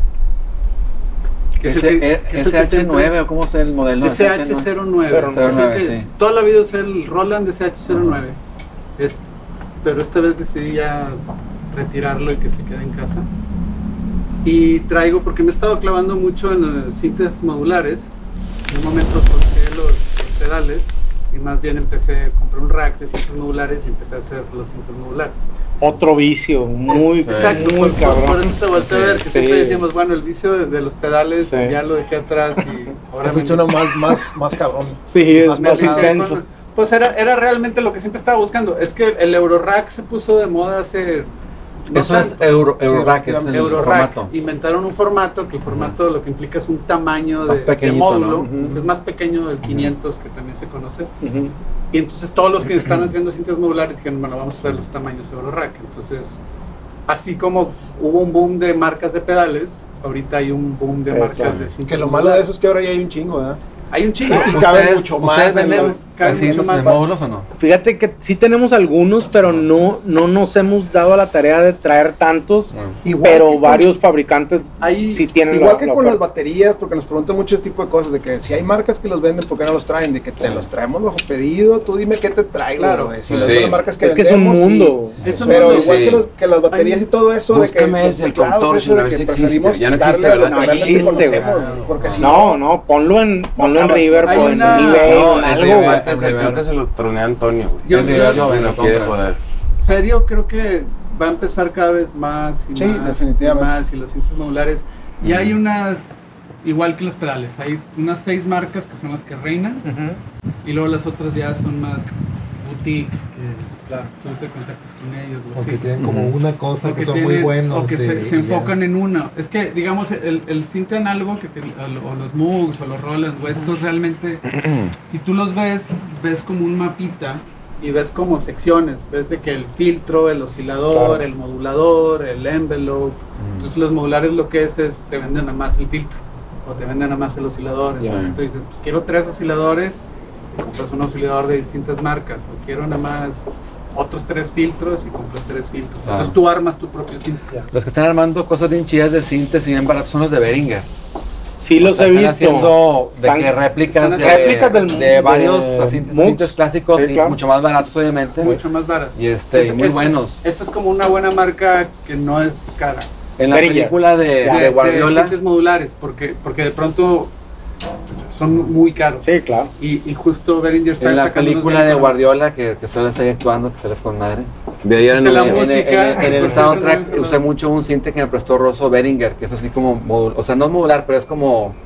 que es el que- que es el que S H siempre- nueve o cómo es el modelo. S H cero nueve. cero nueve, Es el que sí. Toda la vida usé el Roland S H cero nueve. Este, pero esta vez decidí ya retirarlo y que se quede en casa. Y traigo, porque me he estado clavando mucho en los sintes modulares. En un momento solté los, los pedales y más bien empecé, compré un rack de sintes modulares y empecé a hacer los sintes modulares. Otro vicio, muy, Exacto, muy por, por- cabrón. por eso te volteé a ver, que Sí. siempre decimos, bueno, el vicio de, de los pedales Sí. ya lo dejé atrás y ahora Te fuiste me- uno más, más, más cabrón. Sí, es Más me más vicié intenso. con- Pues era, era realmente lo que siempre estaba buscando. Es que el Eurorack se puso de moda hace... no Eso es tanto. Euro, Sí, Eurorack, es el Eurorack. formato. Inventaron un formato, que el formato lo que implica es un tamaño Más de, de pequeñito, módulo. ¿no? Es más pequeño del quinientos, que también se conoce. Ujú. Y entonces todos los que están haciendo cintas modulares dijeron, bueno, vamos a hacer los tamaños Eurorack. Entonces, así como hubo un boom de marcas de pedales, ahorita hay un boom de Eh, marcas claro. de cintas Que lo malo de modulares. eso es que ahora ya hay un chingo, ¿verdad? Hay un chingo. Y cabe ¿Ustedes- mucho ustedes más en venden los- cabe así mucho en más. módulos o no? Fíjate que sí tenemos algunos, pero no, no nos hemos dado a la tarea de traer tantos, Igual pero que con- varios fabricantes Hay- sí tienen Igual la- que la con las oferta. baterías, porque nos preguntan mucho este tipo de cosas, de que si hay marcas que los venden, ¿por qué no los traen? De que te los traemos bajo pedido, tú dime qué te traigo, Claro. güey. Si Sí. no son las marcas que Es que es un vendemos, sí. mundo. Es un Pero mundo. igual Sí. que, los- que las baterías y todo eso, de que Búscame los ese, el teclados, Contortion, eso a de ver que si existe. preferimos Ya no existe, darle a lo ¿verdad? que No realmente existe, güey. conocemos, porque si No, no, ponlo en, ponlo en acabas. River, Hay pues, en una- eBay, No, en ese algo, güey. ese creo que se lo troné a Antonio, güey. Yo- El yo- video Me me lo lo quiere compra. joder. Serio, creo que va a empezar cada vez más y Sí, más, definitivamente. y más, y los cintas modulares. Y hay unas, igual que los pedales, hay unas seis marcas que son las que reinan, Ujú. y luego las otras ya son más boutique, que claro, tú te contactas con ellos. o Porque así. tienen como Ujú. una cosa O que que son muy tienen- buenos. o que de- se, se y enfocan ya. en una. Es que, digamos, el, el Cinta análogo, que te- o, o los Moogs, o los Roland, o estos realmente, si tú los ves, ves como un mapita y ves como secciones. Ves de que el filtro, el oscilador, Claro. el modulador, el envelope. Entonces, los modulares lo que es es te venden nada más el filtro o te venden nada más el oscilador. Ya. Entonces, tú dices, pues quiero tres osciladores, y compras un oscilador de distintas marcas, o quiero nada más otros tres filtros y compras tres filtros. Claro. Entonces, tú armas tu propio cinta. Los que están armando cosas bien chidas de synths y bien baratos son los de Behringer. Sí los O sea, he están visto. haciendo de Están- que réplicas están de, réplicas del- de de varios así, Moogs. synths clásicos Sí, y claro. mucho más baratos obviamente. Mucho más baratas. Y este, Esa- muy esa- buenos. Esta es como una buena marca que no es cara. En la Behringer. película de, De, de de Guardiola, cintas modulares, porque, porque de pronto son muy caros. Sí, claro. Y, y justo Behringer está en la sacando unos película bien de económicos. Guardiola que, que sales ahí actuando, que sales con madre. De ayer Hiciste la anunció. En, el- música, en el- en el por soundtrack cierto, no usé mucho un synth que me prestó Rosso Behringer, que es así como modular, o sea, no es modular, pero es como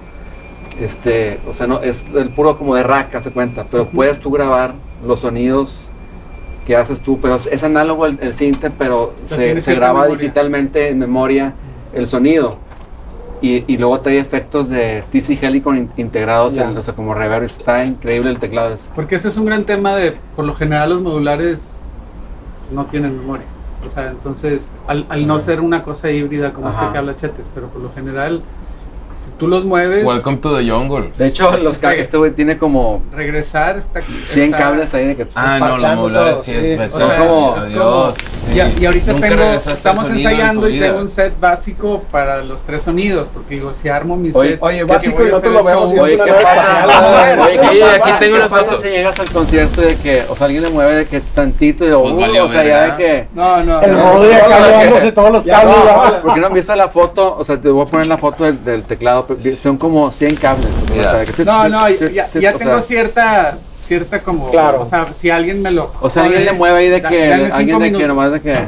este, o sea, no es el puro como de rack, hace cuenta, pero puedes tú grabar los sonidos que haces tú, pero es, es análogo el, el synth, pero Pero se, tiene se cierta graba memoria. digitalmente en memoria el sonido. Y, y luego te hay efectos de T C Helicon in- integrados, Ya. en, o sea, como reverb. Está increíble el teclado ese. Porque ese es un gran tema de, por lo general los modulares no tienen memoria. O sea, entonces, al, al no ser una cosa híbrida como Ajá. este que habla Chetes, pero por lo general, si tú los mueves, Welcome to the jungle. De hecho, los cables, este güey tiene como regresar está... cien está- cables ahí de que Ah, no, los Parchando modulares todo, sí sí. es O sea, Son como- es Adiós. Y, y ahorita Nunca tengo, regresaste al estamos sonido en ensayando tu y vida. tengo un set básico para los tres sonidos, porque digo, si armo mi Oye, set... Oye, que básico voy y a no te hacer lo el vemos show, y es una ¿qué nave pasa? espacial. A ver, ¿verdad? oye, aquí- aquí tengo ¿qué una pasa foto. si llegas al concierto de que, o sea, alguien le mueve de que tantito y luego, Pues uh, valió o sea, ya verga. de que... No, no, El no. modo de acá llevándose todos los Ya, cables. no, ¿verdad? vale. ¿Por qué no han visto la foto? O sea, te voy a poner la foto del, del teclado. pero Son como cien cables. o Mira. sea, que te- No, no, te- ya, te- ya o tengo sea, cierta, cierta como, Claro. o sea, si alguien me lo... O sea, alguien jode, le mueve ahí de da- que, dale cinco alguien de que minutos. nomás de que...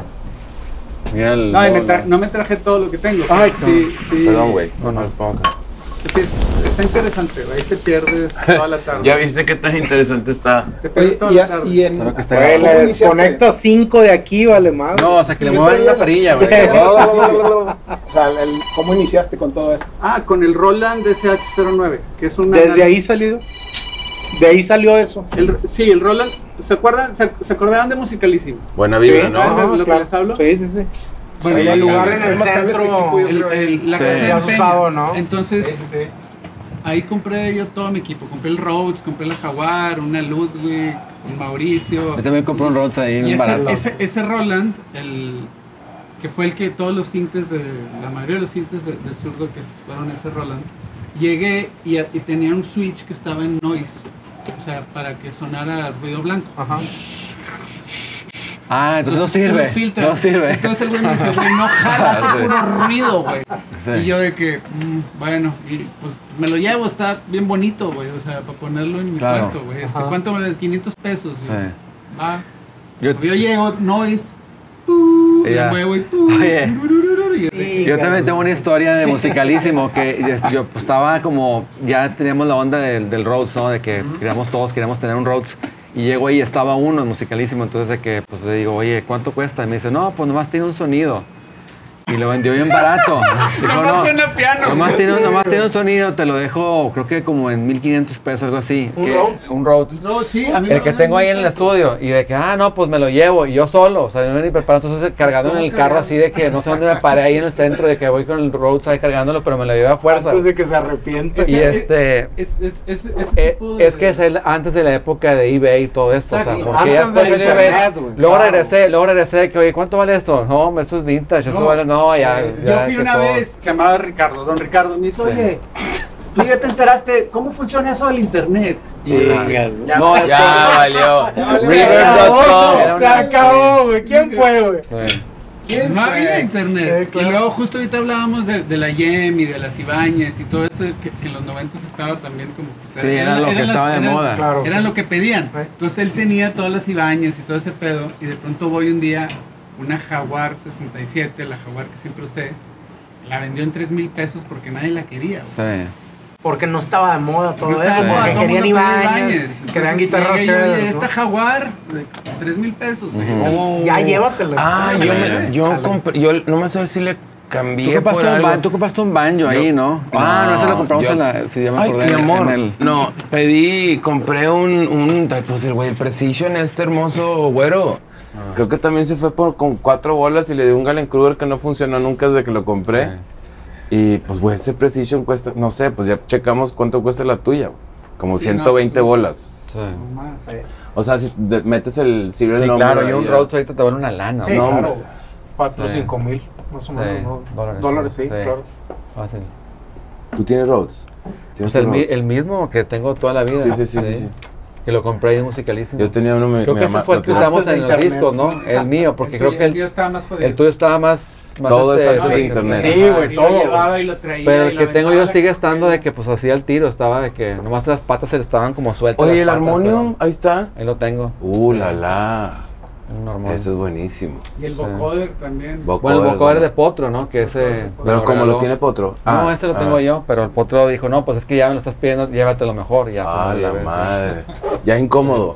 Mira el... No, y me tra- no me traje todo lo que tengo. Ay, sí, sí. Perdón, güey. No, no, les pongo acá. Sí, es, es está interesante, ahí te pierdes toda la tarde. Ya viste qué tan interesante está. Te pierdes Oye, toda y, la has- tarde. y en Claro que está Güey, ¿cómo le iniciaste? desconecta cinco de aquí, vale más. No, o sea, que le ¿Qué muevan la traías? perilla, güey. ¿Qué traías? O sea, el- ¿cómo iniciaste con todo esto? Ah, con el Roland D S H cero nueve, que es una... Desde ahí salió. De ahí salió eso. El, sí, el Roland, ¿se acuerdan? ¿Se, se acordaban de Musicalísimo? Buena vibra, Sí, ¿no? ¿saben de Ajá, lo claro. que les hablo? Sí, sí, sí. Bueno, Sí, el sí, lugar sí. en el el más cables que centro, equipo, yo El- creo. el- la Sí. casa de Ya has empeño. usado, ¿no? Entonces, Sí, sí, sí. ahí compré yo todo mi equipo. Compré el Rhodes, compré la Jaguar, una Ludwig, un Mauricio. Yo también compré un Rhodes ahí, Y bien barato. ese, ese, ese Roland, el, que fue el que todos los sintes de, la mayoría de los sintes de, de Zurdo que fueron ese Roland, llegué y, a- y tenía un switch que estaba en noise, o sea, para que sonara ruido blanco. Ajá. Ah, entonces no Puro sirve. filter. No sirve. Entonces el güey me dice, güey, no jala, hace Sí. puro ruido, güey. Sí. Y yo de que, mm, bueno, y pues me lo llevo, está bien bonito, güey, o sea, para ponerlo en mi Claro. cuarto, güey. Este, Ajá. ¿cuánto me das? quinientos pesos. Sí. güey. Va. Yo, Yo llego, noise, tú, y Ya. le muevo y tú, Oye. turururu, y yo de que, yo también tengo una historia de Musicalísimo que es- yo pues, estaba como, ya teníamos la onda del, del Rhodes, ¿no? De que queríamos todos, queríamos tener un Rhodes. Y llego ahí y estaba uno en Musicalísimo, entonces de que pues le digo, oye, ¿cuánto cuesta? Y me dice, no, pues nomás tiene un sonido. Y lo vendió bien barato. Dijo, Nomás no, suena piano. nomás tiene, nomás tiene un sonido, te lo dejo, creo que como en mil quinientos pesos, algo así. ¿Un que- Rhodes? Un Rhodes. No, sí, a mí El me que lo tengo dan ahí en el mucho. estudio. Y de que, ah, no, pues me lo llevo. Y yo solo, o sea, no me ni preparado. Entonces cargado en el carro así de que no sé dónde me paré ahí en el centro, de que voy con el Rhodes ahí cargándolo, pero me lo llevé a fuerza. Antes de que se arrepiente. Y este... Es, es, es, es, Eh, tipo de- es que es el- antes de la época de eBay y todo esto, o sea, Exacto. porque ya Antes después del de eBay, internet, güey. luego Claro. regresé, luego regresé, que oye, ¿cuánto vale esto? No, eso es vintage, eso No. vale, no, ya, Sí, sí, ya, Yo fui que una todo. vez, se llamaba Ricardo, don Ricardo, me dice, oye, tú ya te enteraste, ¿cómo funciona eso del internet? Y, No, es Ya valió. Se River punto com. Era acabó, se una- acabó, güey. ¿Quién fue, güey? Sí. No había internet. Eh, claro. Y luego justo ahorita hablábamos de, de la Yem y de las Ibáñez y todo eso que, que en los noventas estaba también como... pues, Sí, era lo que las- estaba de eran- moda. Claro, Eran sí. lo que pedían. Right. Entonces él tenía todas las Ibáñez y todo ese pedo y de pronto voy un día, una Jaguar sesenta y siete, la Jaguar que siempre usé, la vendió en tres mil pesos porque nadie la quería. güey. Sí. Porque no estaba de moda todo No estaba eso, de moda, porque todo el querían mundo pedía Ibáñez, Ibáñez. querían Entonces, guitarras llegué yo, chéveres, oye, ¿no? esta Jaguar, de tres mil pesos. güey. Oh, ya llévatela. Ah, yo, me, yo Jale. compré, yo no me sé si le Tú cambié por compraste, un algo. ban- tú compraste un banjo ahí, Yo- ¿no? Ah, no, ese lo compramos yo- en la... Sí, ya me Ay, acordé. mi amor. En el, No, pedí, compré un, un, pues el güey, el Precision, este hermoso güero. Ah. Creo que también se fue por, con cuatro bolas y le di un Galen Kruger que no funcionó nunca desde que lo compré. Sí. Y pues, güey, ese Precision cuesta, no sé, pues ya checamos cuánto cuesta la tuya, güey. Como Sí, ciento veinte no, pues, bolas. Sí. No más. O sea, si de- metes el serial Sí, number claro, y ahí, un ya. Rhodes ahorita te vale una lana, Sí, ¿no? claro. hombre. Cuatro o Sí. cinco mil, más o Sí, menos. ¿no? dólares, Dólares, sí, sí, sí. claro. Fácil. ¿Tú tienes Rhodes? ¿Tienes Pues el, tu mi- Rhodes? el mismo que tengo toda la vida. Sí, sí, sí, sí, sí. Que lo compré ahí en Musicalísimo. Yo tenía uno, mi, Creo mi que ese mamá fue el lo que tenía. usamos Antes de en los internet. discos, ¿no? El mío, porque El creo tuyo- que el tuyo el, estaba más jodido. el tuyo estaba más... más Todo es este, antes de sí, internet. Sí, güey, Y todo, lo güey. llevaba y lo traía. Pero y el la que tengo yo aventaba sigue la estando de que pues hacía el tiro, estaba de que nomás las patas se le estaban como sueltas. Oye, las el patas, armonium, pero ahí está. Ahí lo tengo. Uh, Sí, la la. Un normal. Eso es buenísimo. Y el Sí. vocoder también. Vocoder, Bueno, el vocoder ¿no? de Potro, ¿no? Que ese... Pero me como lo regaló. tiene Potro. No, Ah, ese lo ah. tengo yo, pero el Potro dijo, no, pues es que ya me lo estás pidiendo, llévatelo mejor. Y ya, Ah, pues, me la lo llevé, sí. madre. Ya incómodo.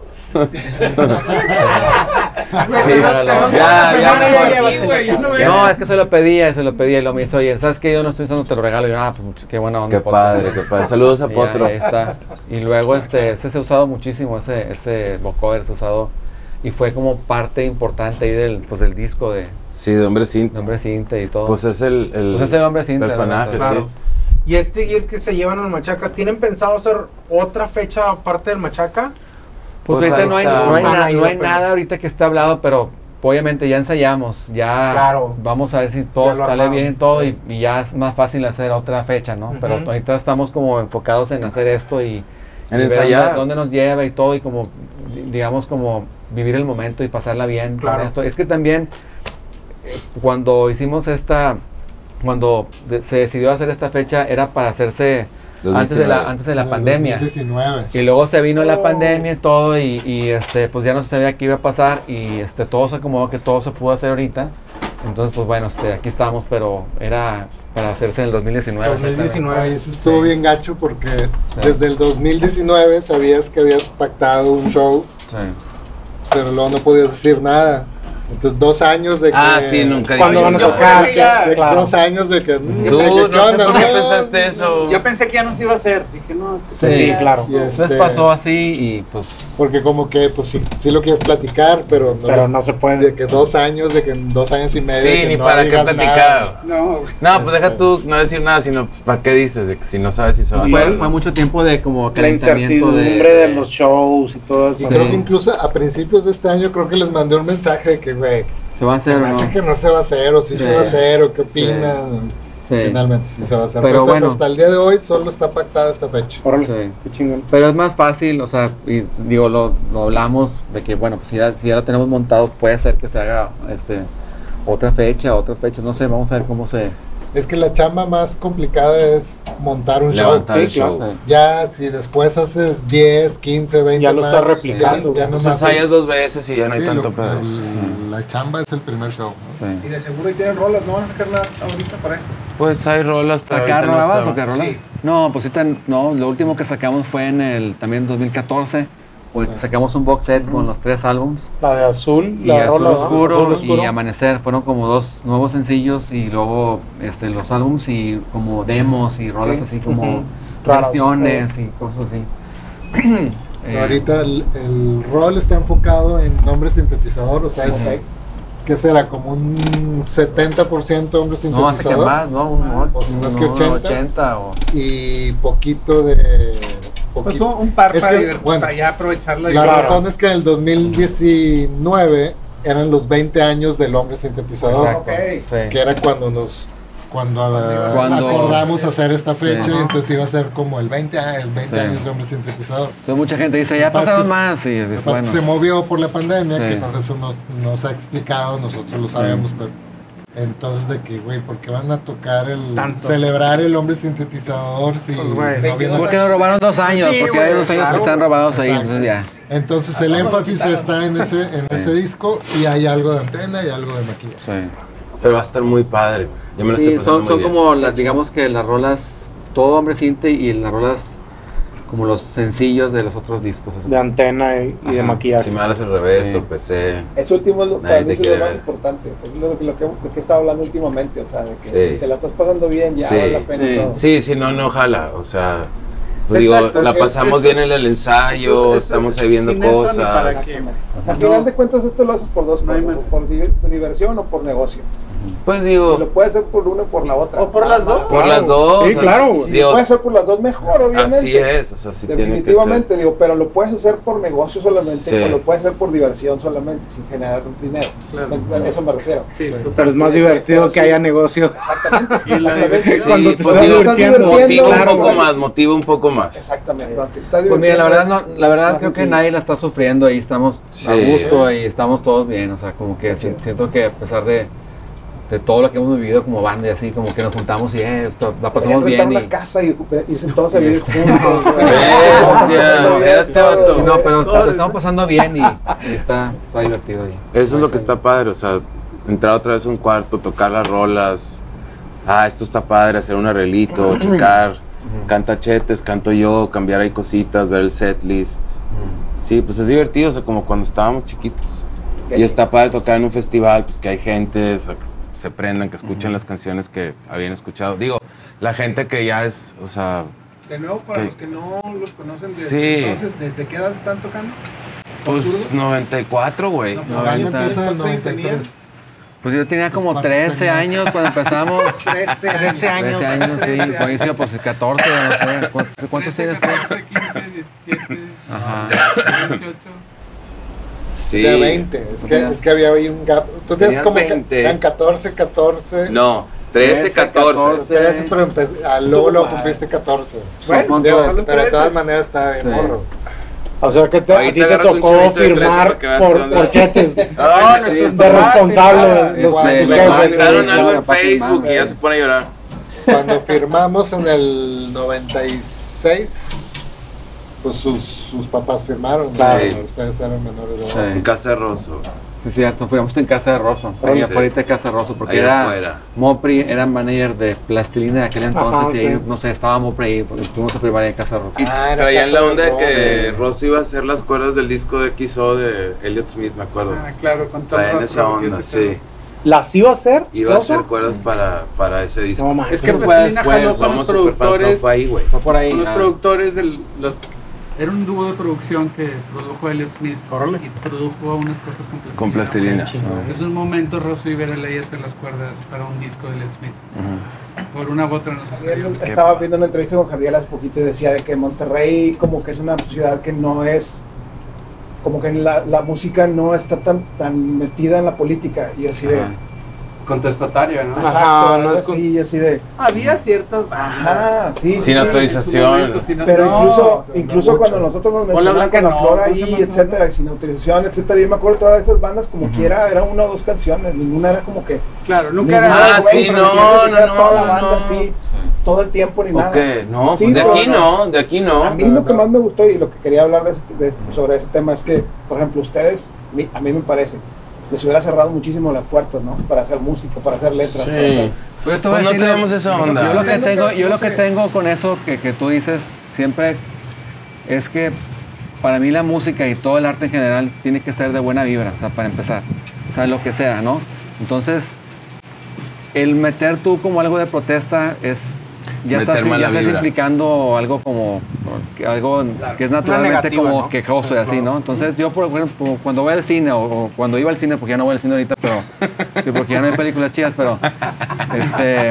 Sí, pero lo- Ya, ya, mejor. Sí, güey, ya no veo. No, es que se lo pedía, y se lo pedía y lo me hizo, oye, ¿sabes qué? Yo no estoy usando, te lo regalo. Y yo, ah, pues qué buena onda. Qué Potro. padre, qué padre. Saludos a Y ya, Potro. y ahí está. Y luego este, ese se ha usado muchísimo, ese, ese vocoder se ha usado. Y fue como parte importante ahí del, pues, del disco de Sí, de hombre cinta. Nombre Cinta y todo. Pues es el, el Pues es el hombre cinta, personaje, ¿no? Claro. sí. Y este gear que se llevan al Machaca, ¿tienen pensado hacer otra fecha aparte del Machaca? Pues, Pues ahorita ahí no hay, está. no hay, Van na- a ir no hay apenas. nada ahorita que esté hablado, pero obviamente ya ensayamos, ya Claro. vamos a ver si todo Ya lo sale armaron. bien y todo y, y ya es más fácil hacer otra fecha, ¿no? Pero Ujú. ahorita estamos como enfocados en hacer esto y, En y ver ensayar. dónde, dónde nos lleva y todo y como, di- digamos, como vivir el momento y pasarla bien Claro. con esto. Es que también eh, cuando hicimos esta, cuando de- se decidió hacer esta fecha era para hacerse antes de la, dos mil diecinueve. antes de la En el pandemia. dos mil diecinueve. Y luego se vino la Oh. pandemia y todo y, y, este pues ya no se sabía qué iba a pasar y este todo se acomodó que todo se pudo hacer ahorita Entonces, pues bueno, este, aquí estamos, pero era para hacerse en el dos mil diecinueve. dos mil diecinueve. Ay, eso estuvo Sí. bien gacho porque Sí. desde el dos mil diecinueve sabías que habías pactado un show, Sí. pero luego no podías decir nada. Entonces, dos años de que... Ah, sí, nunca ¿Cuándo dije van a yo. tocar? de que- Ya, de claro. Dos años de que... mm, Tú, de que, no ¿qué sé onda? por qué No. pensaste eso. Yo pensé que ya no se iba a hacer. Dije, no, este Sí, Sí, claro. Y Entonces este, pasó así y pues Porque como que, pues sí, sí lo quieres platicar, pero no, Pero no se puede. de que dos años, de que en dos años y medio... Sí, que ni no para qué digas platicar. nada. No, güey. No, pues deja Este. tú no decir nada, sino pues, ¿para qué dices? De que si no sabes si se va a fue, hacer. fue mucho tiempo de como La calentamiento incertidumbre de, de, los shows y todo eso. Y Sí. creo que incluso a principios de este año creo que les mandé un mensaje de que, güey, se va a se hacer me o no. hace que no se va a hacer, o si Sí. se va a hacer, o qué opinan. Sí. Finalmente sí se va a hacer. Pero Entonces, bueno. hasta el día de hoy solo está pactada esta fecha. Órale, Sí. qué chingón. Pero es más fácil, o sea, y digo, lo, lo hablamos de que, bueno, pues si ya, si ya lo tenemos montado, puede ser que se haga este otra fecha, otra fecha, no sé, vamos a ver cómo se... Es que la chamba más complicada es montar un Levantar el Sí, claro. show. Sí. show. Ya, si después haces diez, quince, veinte Ya lo más, estás replicando. Ya, ya Pues nomás ensayas es- dos veces y ya no hay sí, tanto lo- pedo. el- La chamba es el primer show, ¿no? Sí. Y de seguro ahí tienen rolas, ¿no van a sacar nada ahorita para esto? Pues hay rolas, pero ¿Sacar ahorita no nuevas o estamos. qué rolas? Sí. No, pues ahorita no, lo último que sacamos fue en el también dos mil catorce, pues sacamos un box set con los tres álbums. La de azul, Y la de Azul rola, ¿no? Oscuro, Azul Oscuro. y Amanecer fueron como dos nuevos sencillos y luego este, los álbums y como demos y rolas Sí. así como Ujú. Raras, versiones y cosas así. Eh, Ahorita el, el rol está enfocado en nombre sintetizador, o sea, es, ¿qué será? Como un setenta por ciento hombre no, hace que sintetizador más, ¿no? Un, O si no es un- que un ochenta. ochenta o... y poquito de... Pues poquito- un, un par Es para, que, divert- bueno, para ya aprovechar la La diversión. razón es que en el dos mil diecinueve eran los veinte años del hombre sintetizador, Exacto, sí. que era cuando nos cuando, ah, Cuando- acordamos hacer esta fecha Sí. y entonces iba a ser como el veinte, a- el veinte Sí. años de hombre sintetizador. Entonces mucha gente dice, ya Lo que pasa pasaron es que- más, y Lo que dices, pasa es bueno, que se movió por la pandemia, Sí. que pues eso nos, nos ha explicado, nosotros lo sabemos, pero entonces de que, güey, ¿por qué van a tocar el, Tantos. celebrar el hombre sintetizador si Pues, güey, no viene- porque nos robaron dos años, Sí, porque güey, hay dos años claro, que están robados ahí, exacto. entonces ya. Entonces el énfasis está en ese, en ese disco y hay algo de antena y algo de maquillaje. Sí. Pero va a estar muy padre. Yo me lo estoy Sí, pasando son, muy son bien. como las, digamos que las rolas, todo hombre siente y las rolas como los sencillos de los otros discos. así. De antena y, y de Ajá, maquillaje. Si me das al revés, Sí. tropecé. Eso último es lo, Nadie para mí te eso es quiere lo más ver. importante. O sea, es lo, que- lo que, lo que he estado hablando últimamente. O sea, de que Sí. si te la estás pasando bien, ya Sí. vale la pena Sí. todo. Sí, sí, no, no, ojalá. O sea, pues digo, Exacto, la es- pasamos eso bien es- en el ensayo, eso- eso- estamos ahí viendo sin eso ni cosas. para qué. Exactamente. O sea, al No. final de cuentas esto lo haces por dos No hay cosas, manera. o por di- por diversión o por negocio. Pues Y digo, lo puedes hacer por una o por la otra. O por nada las dos. más. por las dos. Sí, o sea, claro. Y si digo, lo puedes hacer por las dos, mejor, obviamente. así es, o sea, sí tiene que ser. Definitivamente, digo, pero lo puedes hacer por negocio solamente, Sí. o lo puedes hacer por diversión solamente, sin generar dinero. Claro. A eso me refiero. Sí, tú- Pero es más divertido que haya negocio. Exactamente. Y la exactamente. Sí, Cuando te pues estás digo, divirtiendo. motiva claro, un poco güey. más, motiva un poco más. Exactamente. Te estás Pues mira, la divirtiendo, verdad, es no, la verdad más creo que sencillo. nadie la está sufriendo y estamos Sí. a gusto y estamos todos bien, o sea, como que si- siento que a pesar de, de todo lo que hemos vivido como banda y así, como que nos juntamos y eh, esto, la pasamos Podrían rentar bien una y... casa y irse todos a vivir Este. juntos. güey. Bestia, espérate, vato. Sí, no, pero lo estamos pasando bien y, y está, está divertido. Y, Eso es lo que está padre, o sea, entrar otra vez a un cuarto, tocar las rolas. Ah, esto está padre, hacer un arreglito, checar. Canta Chetes, canto yo, cambiar ahí cositas, ver el setlist. Sí, pues es divertido, o sea, como cuando estábamos chiquitos. Y está padre tocar en un festival, pues que hay gente, o sea, que se prendan, que escuchen las canciones que habían escuchado. Digo, la gente que ya es, o sea, De nuevo, para Ok. los que no los conocen desde Sí. entonces, ¿desde qué edad están tocando? pues noventa y cuatro, güey. No, No, pues, ahí ¿cuántos está. Empieza en años noventa y tres. tenían? Pues yo tenía como ¿Cuántos trece tenías? años cuando empezamos. trece años. trece años. trece años, sí. trece Con eso, pues catorce, no sé. ¿Cuántos, cuántos tienes tú? catorce, quince, diecisiete, Ajá. dieciocho. Sí. De veinte, es que, es que había ahí un gap. Tú tienes Tenías como que veinte. eran catorce, catorce. No, trece, catorce. trece, pero empe- ah, luego lo cumpliste catorce. Bueno, Digo, son los pero de todas trece. maneras está bien Sí. morro. O sea que te, a Ahorita ti te agárrate un tocó chavito de trece firmar para que veas por, qué onda. por chetes. No, Sí, nuestros sí, de papás responsable. firmaban. Los, Guau, tus me jefes, Mandaron sí. algo en papá Facebook firmaba. y ya se pone a llorar. Cuando firmamos en el noventa y seis, pues sus, sus papás firmaron. Claro. ¿no? Ustedes eran menores de edad. Sí. En Casa de Rosso. Sí, es cierto, fuimos en casa de Rosso, ahí afuera de casa de Rosso, porque Ahí era afuera. Mopri, era manager de Plastilina de aquel entonces, Ajá, y sí. ahí, no sé, estaba Mopri ahí, porque fuimos a firmar en casa de Rosso. Y Ah, era traían casa la de onda de Ross. que Ross iba a hacer las cuerdas del disco de X O de Elliott Smith, me acuerdo. Ah, claro, con todo Traían rock, esa rock y onda, ese sí. ¿Las iba a hacer? Iba a Rosso? hacer cuerdas para, para ese disco. No manches. Es que Eso fue Plastilina después, jaló con los Somos superfans, no productores, fue ahí, güey. Fue por ahí. con los ah. productores del, los, era un dúo de producción que produjo Elliott Smith Órale. y produjo unas cosas con Plastilina. Con Plastilina. En esos momentos Rosso iba a ley a hacer las cuerdas para un disco de Elliott Smith. Ujú. Por una u otra no sucedió. Él estaba viendo una entrevista con Jardiel hace poquito y decía de que Monterrey como que es una ciudad que no es, como que la, la música no está tan, tan metida en la política y así de, Ajá. Contestatario, ¿no? exacto, Ajá, algo no es con- así, así de, Había ciertas bandas. ajá, sí, Sin sí, autorización. pero no, incluso, incluso mucho. cuando nosotros nos Hola, mencionaban Blanca, con la no, flor ¿cómo se ahí, llama? etcétera, y sin autorización, etcétera, yo me acuerdo de todas esas bandas como Ujú. quiera, era una o dos canciones, ninguna era como que, Claro, nunca ninguna era. Ah, güey, sí, ¿me no, entiendes? no, Era no, toda la no, banda no. así, todo el tiempo ni nada. Ok, no, Sí, pues de pero aquí no. no, de aquí no. A mí lo que más me gustó y lo que quería hablar de este- de este- sobre ese tema es que, por ejemplo, ustedes, mi- a mí me parece, les hubiera cerrado muchísimo las puertas, ¿no? Para hacer música, para hacer letras. para hacer- Yo te voy a Pues no decir, tenemos esa onda. Yo lo que No, tengo, no, yo no lo que sé. tengo con eso que, que tú dices siempre es que para mí la música y todo el arte en general tiene que ser de buena vibra, o sea, para empezar. O sea, lo que sea, ¿no? Entonces, el meter tú como algo de protesta es ya estás, Meter ya mala estás vibra. implicando algo como que- algo que es naturalmente negativa, como ¿no? quejoso y así, ¿no? Entonces yo por ejemplo cuando voy al cine o, o cuando iba al cine, porque ya no voy al cine ahorita, pero sí, porque ya no hay películas chidas, pero este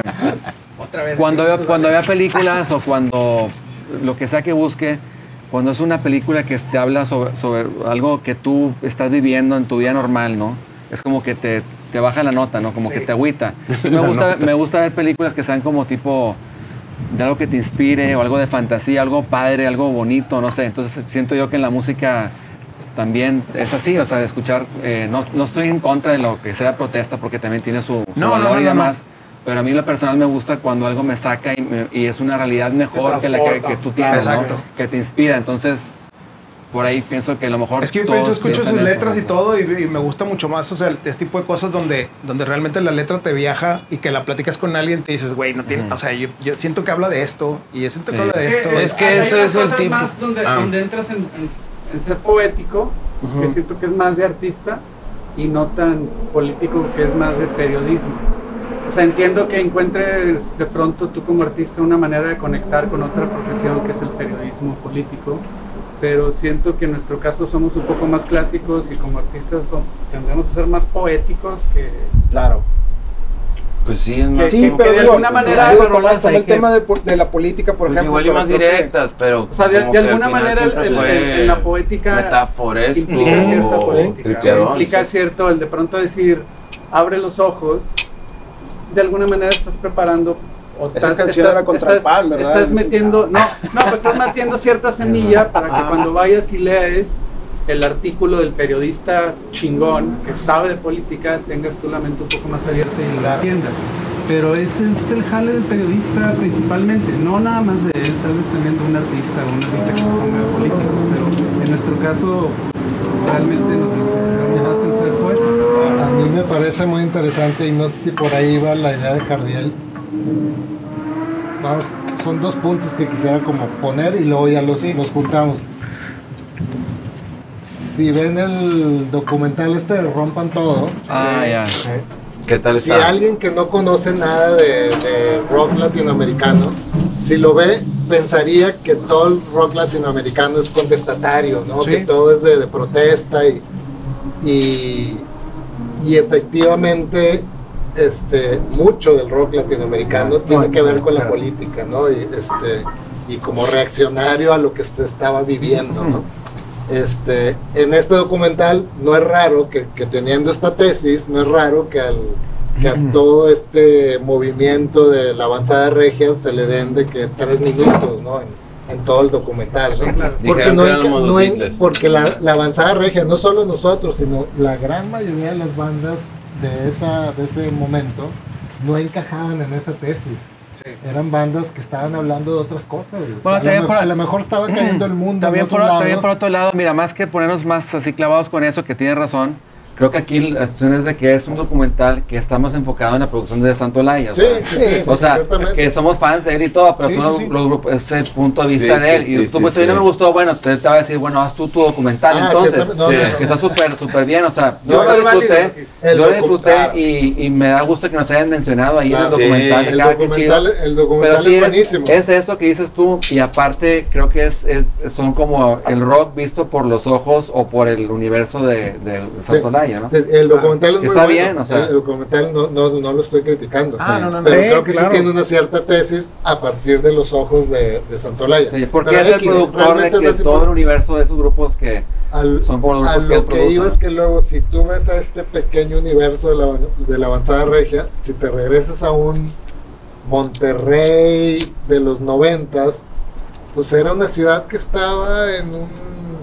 cuando veo cuando vea películas o cuando lo que sea que busque, cuando es una película que te habla sobre, sobre algo que tú estás viviendo en tu vida normal, ¿no? Es como que te, te baja la nota, ¿no? Como que te agüita. Me gusta, me gusta ver películas que sean como tipo de algo que te inspire o algo de fantasía, algo padre, algo bonito, no sé. Entonces siento yo que en la música también es así, o sea, de escuchar, eh, no, no estoy en contra de lo que sea protesta porque también tiene su, su No, valor no, no, y no, demás. Pero a mí en lo personal me gusta cuando algo me saca y, me- y es una realidad mejor que la que, que tú tienes, ¿no? Exacto. Que te inspira. Entonces, por ahí pienso que a lo mejor Es que yo todos escucho piensan sus eso, letras y ¿no? todo y, y me gusta mucho más, o sea, este tipo de cosas donde, donde realmente la letra te viaja y que la platicas con alguien y te dices, güey, no tiene, Ujú. o sea, yo, yo siento que habla de esto y yo siento que Sí. habla de esto. Es que Hay- hay ese unas es el cosas tipo- más donde, Ah. donde entras en, en- en ser poético, que siento que es más de artista, y no tan político, que es más de periodismo. O sea, entiendo que encuentres de pronto tú como artista una manera de conectar con otra profesión que es el periodismo político, pero siento que en nuestro caso somos un poco más clásicos y como artistas son- tendremos que ser más poéticos que... Claro. Pues sí, es más. Que- Sí, que pero de digo, alguna manera digo, rolas tomar, tomar hay el que- tema de, po- de la política, por Pues ejemplo. igual y pero más creo que- directas, pero. O sea, de, como de que al alguna final manera el- siempre el- fue el- la poética Metáforas. implica o- cierta o política, tripeadón. implica cierto el de pronto decir, abre los ojos, de alguna manera estás preparando o Esa estás, canción estás- era contra estás- el pan, ¿verdad? estás Sí. metiendo, no, no, pues estás metiendo cierta semilla para que Ah. cuando vayas y lees el artículo del periodista chingón que sabe de política, tengas tu la mente un poco más abierta y lo Claro. entiendas. Pero ese es el jale del periodista principalmente, no nada más de él, tal vez también de un artista o un artista que se ponga político, pero en nuestro caso realmente nos enfocamos más en ser poetas. A mí me parece muy interesante y no sé si por ahí va la idea de Jardiel. Vamos, son dos puntos que quisiera como poner y luego ya los, los juntamos. Si ven el documental este de Rompan Todo, Ah, ya. ¿Qué tal si está? alguien que no conoce nada de, de rock latinoamericano, si lo ve, pensaría que todo el rock latinoamericano es contestatario, ¿no? Sí. Que todo es de, de protesta y, y, y efectivamente este, mucho del rock latinoamericano tiene que ver con la política, ¿no? Y, este, y como reaccionario a lo que se estaba viviendo, ¿no? Este, en este documental no es raro que, que teniendo esta tesis, no es raro que, al, que a todo este movimiento de la avanzada regia se le den de que tres minutos, ¿no? En, en todo el documental, ¿no? Porque, Dijeron no que eran enca- los no en- Beatles. porque la, la avanzada regia, no solo nosotros, sino la gran mayoría de las bandas de, esa, de ese momento no encajaban en esa tesis. Eran bandas que estaban hablando de otras cosas. güey. Bueno, a, lo también me- por- a lo mejor estaba cayendo el mundo También en por, otros también lados. por otro lado, mira, más que ponernos más así clavados con eso, que tienes razón, creo que aquí la situación es de que es un documental que está más enfocado en la producción de Santo Olaya. O Sí, sea, sí, sí, o sea ciertamente. que somos fans de él y todo, pero Sí, son sí, sí. los grupos, ese punto de Sí, vista de él. sí, y sí, tú, sí, pues, a mí no sí. me gustó, bueno, te, te va a decir, bueno, haz tú tu documental, Ah, entonces, ciertamente, no, Sí. no, no, que está no. súper, súper bien, o sea, No, yo lo es válido, disfruté, El yo lo docu- disfruté claro. y, y me da gusto que nos hayan mencionado ahí en el Claro. documental, Sí. de El cada que chido. documental, el Pero documental sí es es, buenísimo. es eso que dices tú, y aparte creo que es, es- son como el rock visto por los ojos o por el universo de, de, de Santo Olaya, ¿no? Sí, el documental es Que muy está bueno. bien, o sea. el documental no, no, no lo estoy criticando. Ah, no, no, no. Pero Sí, creo que claro. sí tiene una cierta tesis a partir de los ojos de, de Santolaya. Sí, porque Pero es el X, productor de realmente que no se todo puede- el universo de esos grupos que al- son como los a grupos que él lo que produce, iba ¿no? es que luego si tú ves a este pequeño universo de la, de la avanzada regia, si te regresas a un Monterrey de los noventas, pues era una ciudad que estaba en un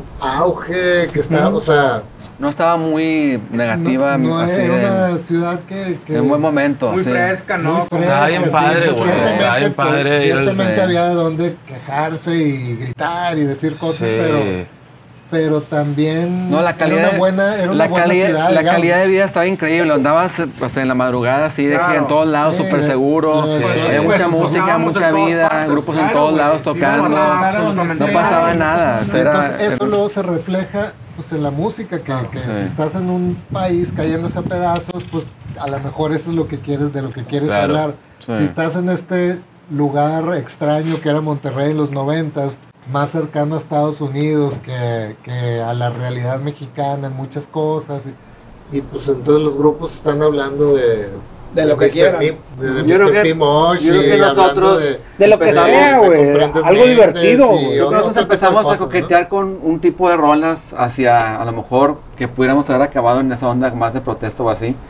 auge, que estaba, Ujú. o sea, no estaba muy negativa, no, no así era de- una ciudad que, que en buen momento. Muy sí. fresca, muy ¿no? fresca, Estaba bien sí, padre, sí, güey, ciertamente, estaba bien pues, padre ir al- ciertamente sí. había de dónde quejarse y gritar y decir cosas, Sí. pero pero también No, la calidad, era una buena, era una la buena calidad, ciudad, la digamos. calidad de vida estaba increíble. Andabas o sea, en la madrugada así de que Claro, en todos lados sí, súper de- seguro. de- Había de- mucha pues, música, estábamos mucha en todas vida, partes, grupos en claro, todos güey. lados Íbamos tocando. a- absolutamente No pasaba nada. Sí, o sea, era- entonces eso luego se refleja pues en la música, que, que Sí. si estás en un país cayéndose a pedazos, pues a lo mejor eso es lo que quieres, de lo que quieres Claro, hablar. sí. Si estás en este lugar extraño que era Monterrey en los noventas, más cercano a Estados Unidos que, que a la realidad mexicana en muchas cosas, y, y, pues entonces los grupos están hablando de De lo que mister quieran. P- de, de Yo creo mister que- P. Mosh, yo creo que y hablando nosotros- de, De lo que Empezamos sea, de güey. Comprendes Algo Mentes divertido, y güey. otro Nosotros tipo de empezamos cosas, a ¿no? coquetear con un tipo de rolas hacia, a lo mejor, que pudiéramos haber acabado en esa onda más de protesta o así.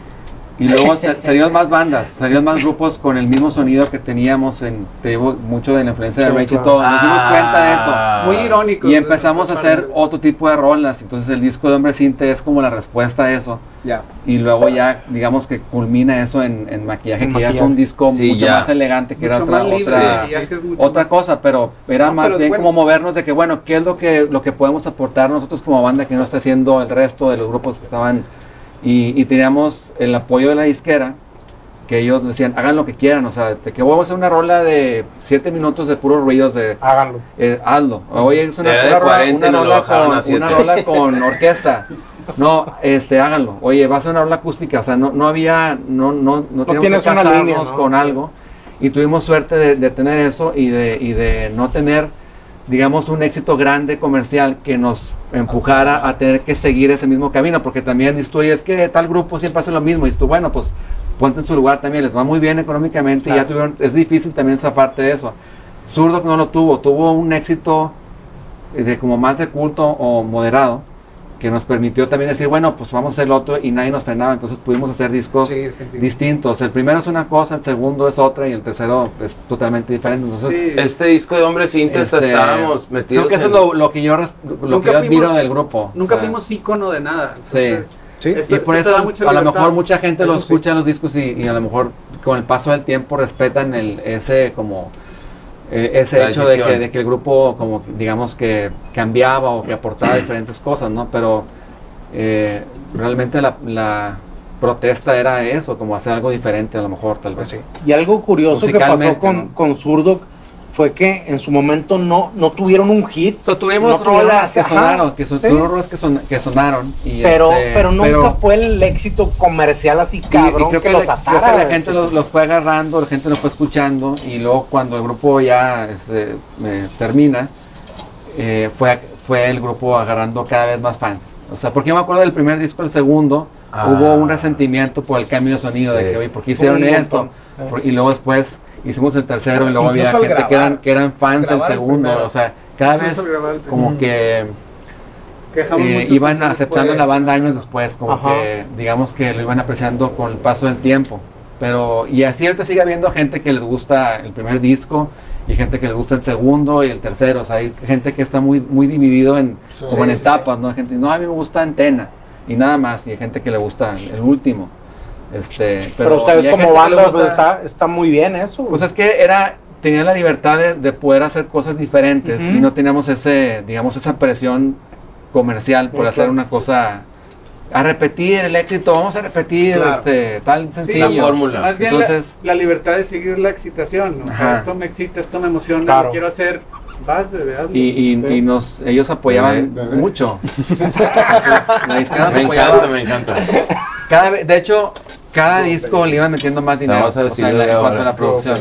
Y luego sa- salieron más bandas, salieron más grupos con el mismo sonido que teníamos en, te digo, mucho de la influencia de Sí, Rage y claro. todo. Nos dimos cuenta de Ah. eso. Muy irónico. Y empezamos a hacer otro tipo de rolas. Entonces el disco de Hombre Cinte es como la respuesta a eso. Ya. Y luego ya, digamos que culmina eso en, en maquillaje, En que ya es maquillaje. un disco Sí, mucho ya. más elegante, que era Mucho otra, más libre, otra, el viaje es mucho otra más- cosa, pero era No, más pero bien bueno. como movernos de que, bueno, ¿qué es lo que, lo que podemos aportar nosotros como banda que no está haciendo el resto de los grupos que estaban? Y, y teníamos el apoyo de la disquera, que ellos decían, hagan lo que quieran, o sea, de que vamos a hacer una rola de siete minutos de puros ruidos, de Háganlo. eh, hazlo. Oye, es una, Era de una rola, cuarenta y una nos lo rola bajaron con, a siete. una rola con orquesta. No, este, háganlo. Oye, va a ser una rola acústica. O sea, no, no había, no, no, no, teníamos tienes que una casarnos línea, ¿no? con algo. Y tuvimos suerte de, de tener eso y de, y de no tener, digamos, un éxito grande comercial que nos empujara a tener que seguir ese mismo camino. Porque también dices tú, "Oye, es que tal grupo siempre hace lo mismo". Y dices tú, bueno, pues ponte en su lugar también, les va muy bien económicamente y ya tuvieron, es difícil también zafarte de eso. Zurdo no lo tuvo, tuvo un éxito de como más de culto o moderado, que nos permitió también decir, bueno, pues vamos a hacer lo otro y nadie nos frenaba, entonces pudimos hacer discos Sí, definitivo. distintos. El primero es una cosa, el segundo es otra y el tercero es totalmente diferente. Entonces, Sí. Este disco de Hombres Cintas este, estábamos metidos creo que eso en- es lo, lo que yo, res- lo Nunca que yo admiro fuimos- del grupo. Nunca O sea, fuimos ícono de nada. Sí. Entonces, Sí. eso- y por te eso da mucha a lo libertad. mejor mucha gente lo Eso sí. escucha en los discos y, y a lo mejor con el paso del tiempo respetan el, ese como eh, ese La hecho de que, decisión. de que el grupo como digamos que cambiaba o que aportaba diferentes cosas, ¿no? Pero eh, realmente la, la protesta era eso, como hacer algo diferente a lo mejor tal vez. Pues sí. Y algo curioso que pasó Musicalmente, con, ¿no? con Zurdo fue que en su momento no, no tuvieron un hit. So, tuvimos No tuvieron rolas que así, ajá, sonaron, que, son, sí. tuvimos rolas que, son- que sonaron. Y Pero, este, pero nunca fue el éxito comercial así Y- y cabrón creo que, que, los la, creo atara. que la güey. gente los, los fue agarrando, la gente los fue escuchando y luego cuando el grupo ya este, eh, termina, eh, fue, fue el grupo agarrando cada vez más fans. O sea, porque yo me acuerdo del primer disco, el segundo, Ah. hubo un resentimiento por el cambio de sonido, de Sí. que, oye, ¿por qué hicieron Un esto? montón. Por- y luego después hicimos el tercero y luego había Incluso al gente que, eran, grabar, que eran fans del grabar el segundo. primero. O sea, cada vez Incluso grabar el como segundo. que Quejamos eh, muchas iban canciones aceptando por- la banda años después, como Ajá. que digamos que lo iban apreciando con el paso del tiempo. Pero, y así ahorita sigue habiendo gente que les gusta el primer disco y gente que les gusta el segundo y el tercero. O sea, hay gente que está muy, muy dividido en, Sí, como en sí, sí. etapas, ¿no? Hay gente, no, a mí me gusta Antena y nada más, y hay gente que le gusta el último. Este, pero, Pero y ustedes hay como gente que le banda, pues gusta- está, está muy bien eso. güey. pues es que era, tenía la libertad de, de poder hacer cosas diferentes Ujú. y no teníamos ese, digamos, esa presión comercial por Sí, hacer claro. una cosa a repetir el éxito, vamos a repetir Claro. este tal sencillo. la fórmula. Más bien Entonces, la, la libertad de seguir la excitación, ¿no? O sea, Ajá. esto me excita, esto me emociona, Claro. lo quiero hacer, vas de verdad. y, y, y nos, ellos apoyaban Bebé, bebé. mucho. Entonces, la disquera nos Me apoyaba. encanta, me encanta. Cada vez, de hecho, cada disco le iban metiendo más dinero, Vamos a o decirle sea, en, la- en cuanto ahora. a la producción.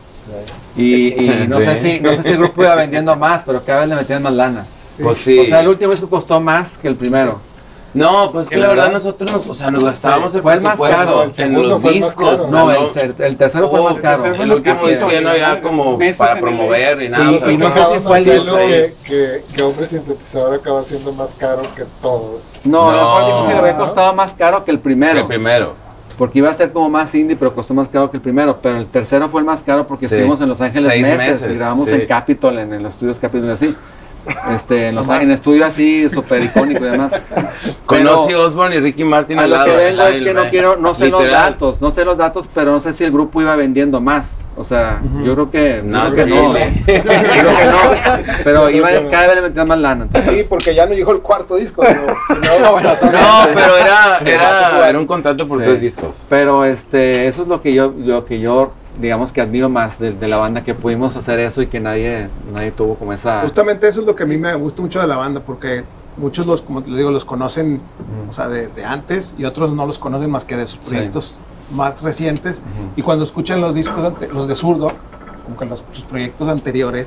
Y, y no, Sí. sé si, no sé si el grupo iba vendiendo más, pero cada vez le metían más lana. Pues sí. O sea, el último disco costó más que el primero. No, pues que la verdad nosotros nos, o sea, nos gastábamos el Fue el más presupuesto caro. El en segundo los fue el más discos. caro. o sea, No, el, ter- el tercero fue Oh, más caro. el tercero El último Sí, disco ya no había como meses para en el- promover ni nada. Y- o sea, y no sé fue- si fue el Marcelo, disco. que, que, que Hombre Sintetizador acaba siendo más caro que todos. No, No. a lo mejor dijo que le había costado más caro que el primero. el primero. Porque iba a ser como más indie, pero costó más caro que el primero. Pero el tercero fue el más caro porque Sí. estuvimos en Los Ángeles Seis meses, meses, y grabamos sí. en Capitol, en, en los estudios Capitol, así. Este, en, los, en estudio así, súper icónico y demás. Con Pero Ozzy Osbourne y Ricky Martin a al lo lado. que vengo es Ay, que no me- quiero, no sé los literal. datos, no sé los datos, pero no sé si el grupo iba vendiendo más. O sea, yo creo que No, yo creo que creo no. que Yo creo que no. Pero iba, cada vez le metían más lana. Entonces, Sí, porque ya no llegó el cuarto disco. ¿no? no, bueno, No, pero era, era, era un contrato por Sí. tres discos. Pero este, eso es lo que yo, lo que yo, digamos que admiro más de, de la banda, que pudimos hacer eso y que nadie, nadie tuvo como esa. Justamente eso es lo que a mí me gusta mucho de la banda, porque muchos los, como te digo, los conocen, o sea, de, de antes, y otros no los conocen más que de sus Sí. proyectos más recientes. Ujú. Y cuando escuchan los discos, ante- los de Zurdo, como que los, sus proyectos anteriores,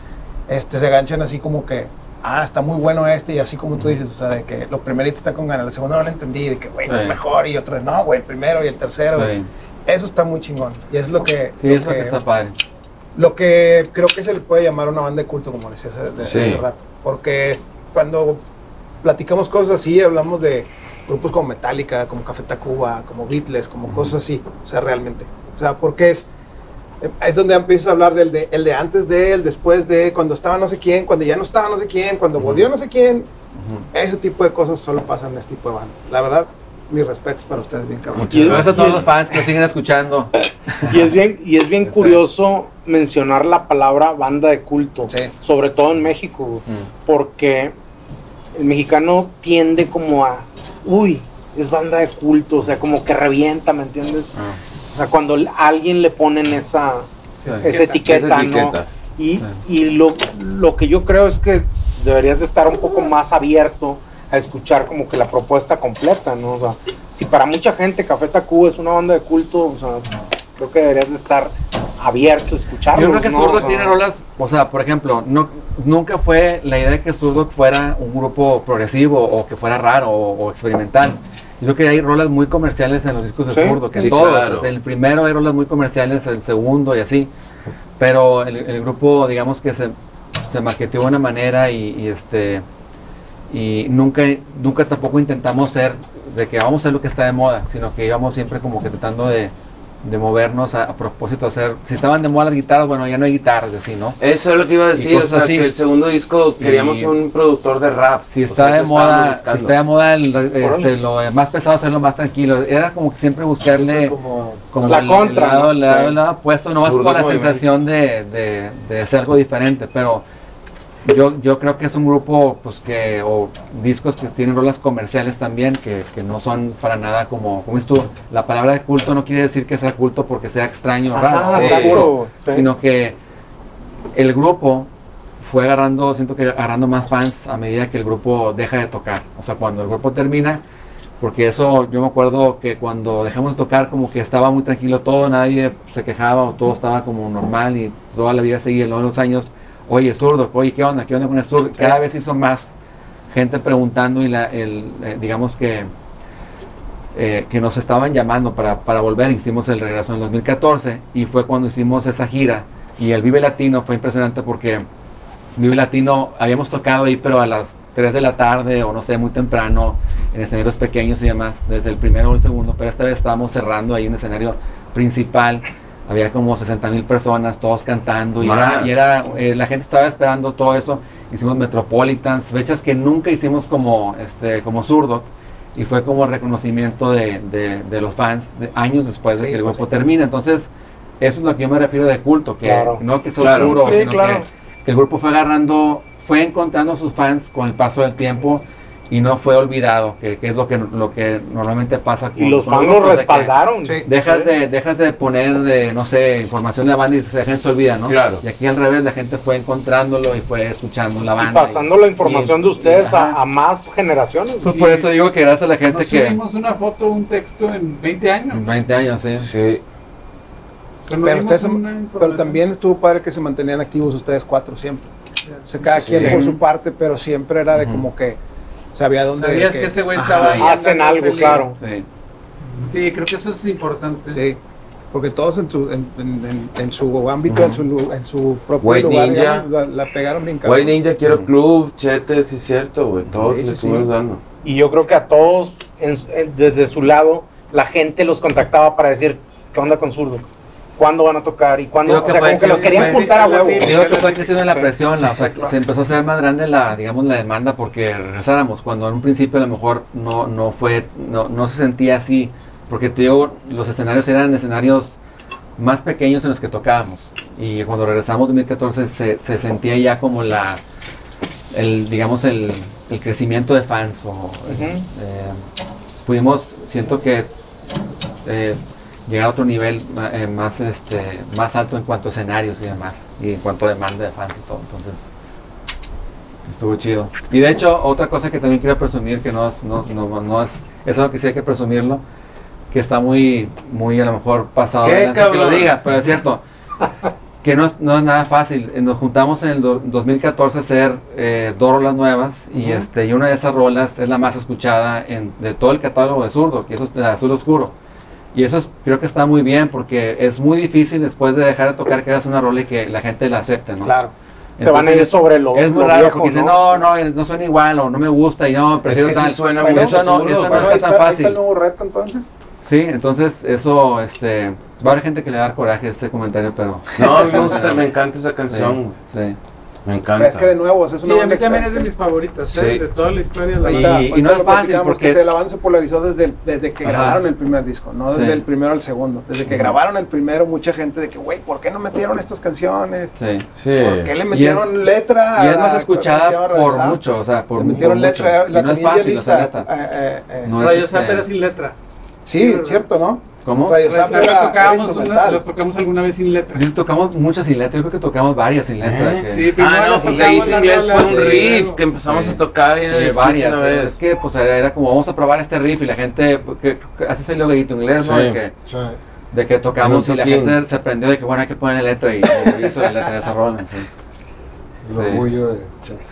este, se ganchan así como que, ah, está muy bueno este, y así como tú dices, o sea, de que lo primerito está con ganas, el segundo no lo entendí, de que, güey, es Sí. el mejor, y otro, no, güey, el primero y el tercero. Sí, Eso está muy chingón, y es lo que... sí, lo es lo que está padre. lo que creo que se le puede llamar una banda de culto, como decía hace, de- Sí. hace rato. Porque es- cuando platicamos cosas así, hablamos de grupos como Metallica, como Café Tacuba, como Beatles, como cosas así. O sea, realmente. O sea, porque es, es donde empiezas a hablar del de, el de antes de, el después de, cuando estaba no sé quién, cuando ya no estaba no sé quién, cuando volvió no sé quién. Ese tipo de cosas solo pasan en este tipo de bandas. La verdad, mis respetos para ustedes, bien cabrón. Muchas gracias a todos los fans que nos siguen escuchando. Y es bien, y es bien Sí. curioso mencionar la palabra banda de culto, Sí. sobre todo en México, güey, Mm. porque el mexicano tiende como a, uy, es banda de culto, o sea, como que revienta, ¿me entiendes? Ah, O sea, cuando l- a alguien le ponen esa, sí. esa etiqueta, Esa ¿no? etiqueta. Y, Sí. y lo, lo que yo creo es que deberías de estar un poco más abierto a escuchar como que la propuesta completa, ¿no? O sea, si para mucha gente Café Tacuba es una banda de culto, o sea, creo que deberías de estar abierto a escucharlo. Yo creo que ¿no? Zurdo O sea, tiene rolas, o sea, por ejemplo, no, nunca fue la idea de que Zurdo fuera un grupo progresivo o que fuera raro o, o experimental. Yo creo que hay rolas muy comerciales en los discos de Sí, Zurdo, que sí, en todos. claro. O sea, el primero hay rolas muy comerciales, el segundo y así. Pero el, el grupo, digamos que se, se maqueteó de una manera y, y este y nunca, nunca tampoco intentamos ser de que vamos a hacer lo que está de moda, sino que íbamos siempre como que tratando de, de movernos a, a propósito de hacer, si estaban de moda las guitarras, bueno, ya no hay guitarras, así, ¿no? Eso es lo que iba a Y decir, o cosas sea, así. que el segundo disco queríamos Y- un productor de rap. Si o está sea, de eso moda, estábamos si buscando. está de moda el, este, lo más pesado, hacerlo más tranquilo. Era como que siempre buscarle Como, como La el, contra, el lado, ¿no? el lado, Sí. el lado opuesto, nomás Zurdo por la movimiento. sensación de, de, de hacer algo diferente, pero yo, yo creo que es un grupo pues que, o discos que tienen rolas comerciales también, que, que no son para nada como, como es tú, la palabra de culto no quiere decir que sea culto porque sea extraño o raro, Ajá, Sí. seguro. Sí. sino que el grupo fue agarrando, siento que agarrando más fans a medida que el grupo deja de tocar. O sea, cuando el grupo termina, porque eso yo me acuerdo que cuando dejamos de tocar como que estaba muy tranquilo todo, nadie se quejaba o todo estaba como normal y toda la vida seguía, luego los años, oye, Zurdo, oye, ¿qué onda? ¿Qué onda con el Zurdo? Cada vez hizo más gente preguntando y la, el, eh, digamos que eh, que nos estaban llamando para, para volver. Hicimos el regreso en dos mil catorce y fue cuando hicimos esa gira y el Vive Latino fue impresionante porque Vive Latino habíamos tocado ahí pero a las tres de la tarde o no sé, muy temprano en escenarios pequeños y demás, desde el primero o el segundo, pero esta vez estábamos cerrando ahí un escenario principal, había como sesenta mil personas, todos cantando y era, Más. y era eh, la gente estaba esperando todo eso. Hicimos Metropolitans, fechas que nunca hicimos como, este, como Zurdo, y fue como reconocimiento de, de, de los fans de años después de Sí, que el pues grupo termina. Entonces, eso es lo que yo me refiero de culto, que Claro. no que sea Claro. oscuro, Sí, sino claro. que, que el grupo fue agarrando, fue encontrando a sus fans con el paso del tiempo y no fue olvidado, que, que es lo que, lo que normalmente pasa con Y los con fans grupos lo de que respaldaron. Sí. Dejas de, dejas de poner, de, no sé, información de la banda y la gente se olvida, ¿no? Claro. Y aquí al revés, la gente fue encontrándolo y fue escuchando la banda. Y pasando la información y- de ustedes y- a, ajá. a más generaciones. Pues por eso digo que gracias a la gente Nos que... subimos una foto, un texto en veinte años. En veinte años, sí. Sí. Cuando Pero, dimos ustedes, una pero información. también estuvo padre que se mantenían activos ustedes cuatro siempre. O sea, cada quien Sí. por su parte, pero siempre era de Ujú. como que sabía dónde. Sabías que- que ese güey Ajá, estaba ahí. Hacen andando, algo, se claro. Sí. Sí, creo que eso es importante. Sí, porque todos en su, en, en- en- en su ámbito, Ujú. en, su, lu- en su propio White lugar, Ninja. digamos, la, la pegaron bien cabrón. Güey, Ninja, quiero Mm. club, Chete, sí es cierto, güey. Todos Sí, le sí, estuvimos sí. dando. Y yo creo que a todos, en- en- desde su lado, la gente los contactaba para decir, ¿qué onda con Zurdo? ¿Cuándo van a tocar? ¿Y cuándo? Digo O que sea, fue- como que los digo que querían fue- juntar a huevo. Digo que fue creciendo la Sí. presión, la- o sea, se empezó a hacer más grande la, digamos, la demanda porque regresáramos, cuando en un principio a lo mejor no, no fue, no, no se sentía así, porque te digo, los escenarios eran escenarios más pequeños en los que tocábamos, y cuando regresamos en dos mil catorce se, se sentía ya como la, el, digamos, el, el crecimiento de fans, o, Ujú. eh, pudimos, siento que eh, llegar a otro nivel ma- eh, más este más alto en cuanto a escenarios y demás, y en cuanto a demanda de fans y todo, entonces estuvo chido. Y de hecho, otra cosa que también quiero presumir, que no es, no, no, no es, es algo que sí hay que presumirlo, que está muy, muy a lo mejor pasado ¿Qué, de lanza que lo cabrón? diga, pero es cierto, que no es, no es nada fácil. Eh, Nos juntamos en el do- dos mil catorce a hacer eh, dos rolas nuevas, y este y una de esas rolas es la más escuchada en, de todo el catálogo de Zurdo, que eso es de Azul Oscuro. Y eso es- creo que está muy bien, porque es muy difícil después de dejar de tocar que hagas una rola y que la gente la acepte, ¿no? Claro. Se van a ir Entonces, sobre lo, es muy lo raro viejo, porque dicen, ¿no? no, no, no suena igual, o no me gusta, y no, prefiero que sí tal. suena Bueno, muy eso no, Zurdo, eso no Bueno, ahí está está, tan ahí está el fácil. nuevo reto entonces. Sí, entonces eso, este, va a haber gente que le va a dar coraje a este comentario, pero... No, a mí me gusta, me encanta esa canción, güey. Sí. Me Pero encanta. es que de nuevo, o sea, es Sí, una a mí banda también es extra- de mis favoritas, Sí. ¿eh? De toda la historia de la Ahorita- banda. Y- y ahorita no es lo fácil, platicamos, porque- que la banda se polarizó desde, el- desde que Ajá. grabaron el primer disco, no desde Sí. el primero al segundo. Desde que grabaron el primero, mucha gente de que, güey, ¿por qué no metieron estas canciones? Sí. Sí. ¿Por qué le metieron Y es- letra? a Y es más la escuchada canción por realizada? mucho, o sea, por, Le metieron por letra, mucho. la Y no es tenía fácil, o sea, lista. neta. eh, eh, eh, No es Radio este- Zapper sin letra. Sí, ¿verdad? cierto, ¿no? ¿Cómo? Radio Radio Zapper Zapper era- era tocábamos, una, instrumental. los tocamos alguna vez sin letra. Sí, tocamos muchas sin letra, yo creo que tocamos varias sin letra. ¿Eh? que- Sí, primero Ah, no, les porque tocamos ahí la inglés rola, fue un sí, riff luego- que empezamos Sí. a tocar y en el Sí, varias, una eh, vez. es que pues era como vamos a probar este riff y la gente, que, que así salió Gallito Inglés, ¿no? Sí. De que, Sí. de que tocamos En y un la toquín. gente se prendió de que bueno hay que poner letra y, y hizo la letra de esa rola. Sí. El Sí. orgullo de Chávez.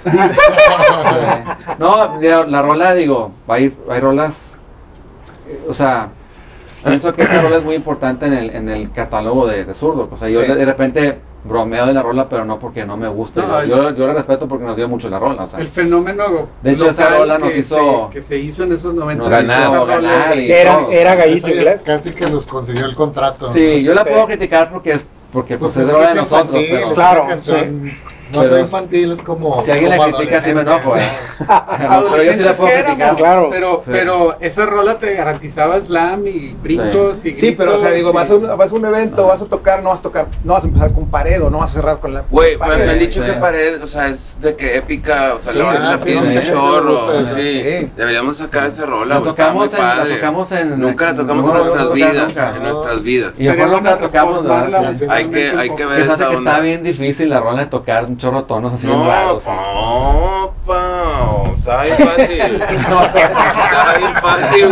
Sí. No, la, la rola, digo, hay, hay rolas, eh, o sea, pienso que esa rola es muy importante en el, en el catálogo de, de Zurdo. O sea, yo Sí. de, de repente bromeo de la rola, pero no porque no me guste. No, yo, yo, yo la respeto porque nos dio mucho la rola. O sea, El fenómeno De hecho, esa local rola nos que hizo- se, que se hizo en esos noventas. nos Ganar. hizo Esa rola ganar es- y Era, todo. era gallito Casi- inglés. Casi que nos consiguió el contrato. Sí, ¿no? yo la Sí. puedo criticar porque es porque pues, Pues es es rola que de es nosotros, infantil, pero es Claro, una canción no Pero tan es- infantil, es como. si alguien la como critica, sí me enojo, eh. adolescente. No, pero yo sí la puedo que éramos, criticar. Claro. Pero, Sí. pero esa rola te garantizaba slam y brincos y Sí, pero o sea, gritos digo, y- vas a, un, vas a un evento, vas a tocar, no vas a tocar, no vas a empezar con pared o no vas a cerrar con la Güey, me, pared. me han dicho sí. que Pared, o sea, es de que épica, o sea, Sí, la, ah, la sí, pide mucha un gente le chorro, gusta eso. sí. Sí. Deberíamos sacar esa rola, La güey, está muy tocamos, en, la padre. tocamos en... Nunca la tocamos en no, nuestras o sea, vidas, nunca. en nuestras vidas. Y mejor nunca la tocamos, ¿verdad? reformarla Sí. Hay que, hay que ver Que se hace esa que onda. está bien difícil la rola de tocar un chorro de tonos así bien No, raros. no, Pau, está bien fácil. Está bien fácil,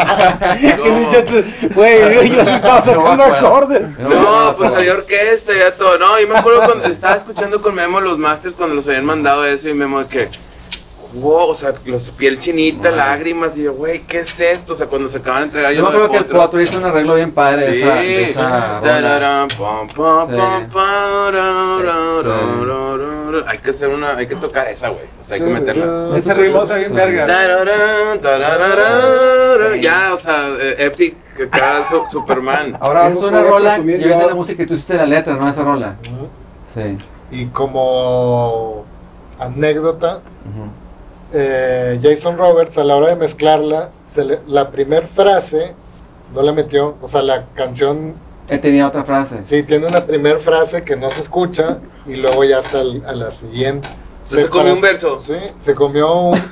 güey. Güey, yo sí estaba No me sacando acuerdo. acordes. No, no, pues había orquesta y ya todo. No, yo me acuerdo cuando estaba escuchando con Memo los masters cuando los habían mandado eso y Memo de que, wow, o sea, los piel chinita, lágrimas y yo, güey, ¿qué es esto? O sea, cuando se acaban de entregar yo Yo me lo acuerdo que el otro. cuatro hizo un arreglo bien padre de Sí. esa, de esa rola. Tararán, pam, pam, Sí. pam, pararán, Sí. rararán. Hay que hacer una, hay que tocar esa, güey. O sea, hay que meterla. Ese ritmo está bien Sí. verga. Tararán, tarararán. Ya, o sea, eh, epic, acá su- Superman. Ahora Es vamos una a rola, presumir yo hice yo- la música y tú hiciste la letra, no esa rola. Sí. Y como anécdota, Ujú. eh, Jason Roberts a la hora de mezclarla, se le- la primer frase no la metió, o sea, la canción Él tenía otra frase. sí tiene una primer frase que no se escucha y luego ya hasta el- a la siguiente. Se, se comió un verso. Sí, se comió un,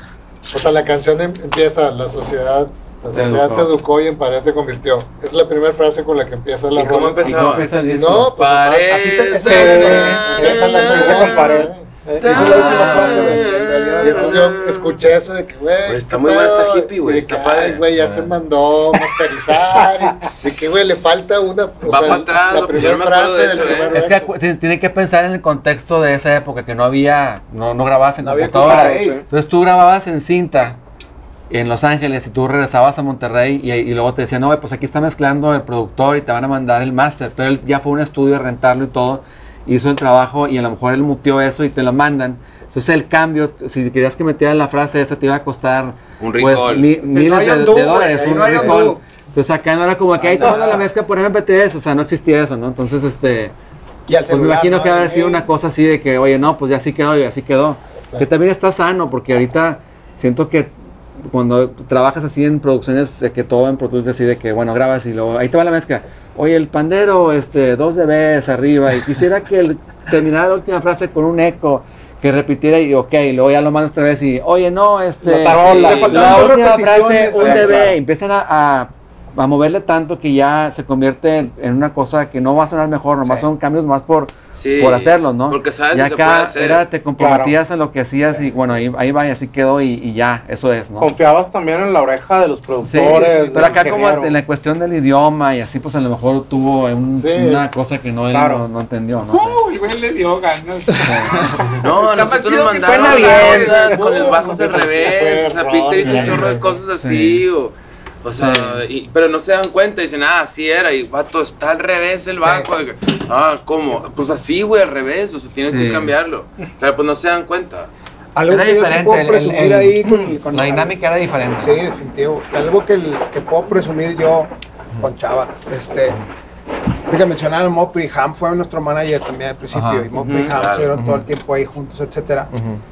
O sea, la canción em- empieza, la sociedad, la Te sociedad educó. te educó y en pared te convirtió. Es la primera frase con la que empieza la ¿Y cómo rola. empezaba? empieza el Y disco? no, pues nomás- Pared, así te, Sí, empieza la empieza canción con pared. ¿eh? Esa es la última frase de, de realidad. Y entonces yo escuché eso de que, güey, Güey, está ¿qué muy buena pedo? esta hippie, güey, Y de está que, padre. ay, güey, ya se mandó masterizar. Y de que, güey, le falta una. O Va sea, para atrás, la yo primera me acuerdo frase de del eso, primer Es que verso. acu- ti- tiene que pensar en el contexto de esa época, que no había, no, no grababas en No había computadora. computadora. Entonces tú grababas en cinta en Los Ángeles y tú regresabas a Monterrey y, y luego te decían, no, güey, pues aquí está mezclando el productor y te van a mandar el máster. Pero él ya fue a un estudio a rentarlo y todo, hizo el trabajo y a lo mejor él muteó eso y te lo mandan. Entonces el cambio, si querías que metieran la frase esa, te iba a costar Un pues, recall. mi- Sí, miles no hay de, undo, de güey, dólares, ahí un no hay recall. undo. Entonces acá no era como que ahí te mando la mezcla por M P tres, o sea, no existía eso, ¿no? Entonces, este... Y al Pues me celular, imagino ¿no? que haber sido Sí. una cosa así de que, oye, no, pues ya así quedó y así quedó. Que también está sano, porque ahorita siento que cuando trabajas así en producciones, de que todo en Pro Tools así de que, bueno, grabas y luego, ahí te va la mezcla. Oye, el pandero, este, dos dBs arriba, y quisiera que el, terminara la última frase con un eco, que repitiera y ok, y luego ya lo mandas otra vez y, oye, no, este, La tarola. sí, Le faltaban la dos última frase, repeticiones, un claro, dB, claro. empiezan a, a a moverle tanto que ya se convierte en, en una cosa que no va a sonar mejor, nomás Sí. son cambios más por, Sí, por hacerlos, ¿no? porque sabes y que se puede acá hacer. era, te comprometías a lo que hacías y bueno, ahí, ahí va y así quedó y, y ya, eso es, ¿no? Confiabas también en la oreja de los Sí, productores. pero del acá como ingeniero. en la cuestión del idioma y así, pues a lo mejor tuvo un- Sí, una es- cosa que no, él Claro. no, no entendió, ¿no? Uy, el güey le dio ganas. No, a Está nosotros chido nos que mandaron suena bien. cosas con los bajos al revés, o sea, Perrón, Peter hizo un sí. chorro de cosas así, o, o sea, y- pero no se dan cuenta, dicen, ah, así era, y vato, está al revés el bajo, y que, ah, ¿cómo? Pues así, güey, al revés, o sea, tienes Sí. que cambiarlo, pero pues no se dan cuenta. Algo Era que yo sí diferente, puedo el- el- presumir el- ahí con, con La dinámica era diferente. Sí, definitivo. Algo que, el- que puedo presumir yo con Chava. Este, de que mencionaron Mopri y Ham fue nuestro manager también al principio. Ajá. Y Mopri y Ham Claro. estuvieron todo el tiempo ahí juntos, etcétera.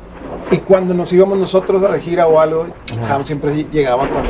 Y cuando nos íbamos nosotros a de gira o algo, Ham siempre llegaba con,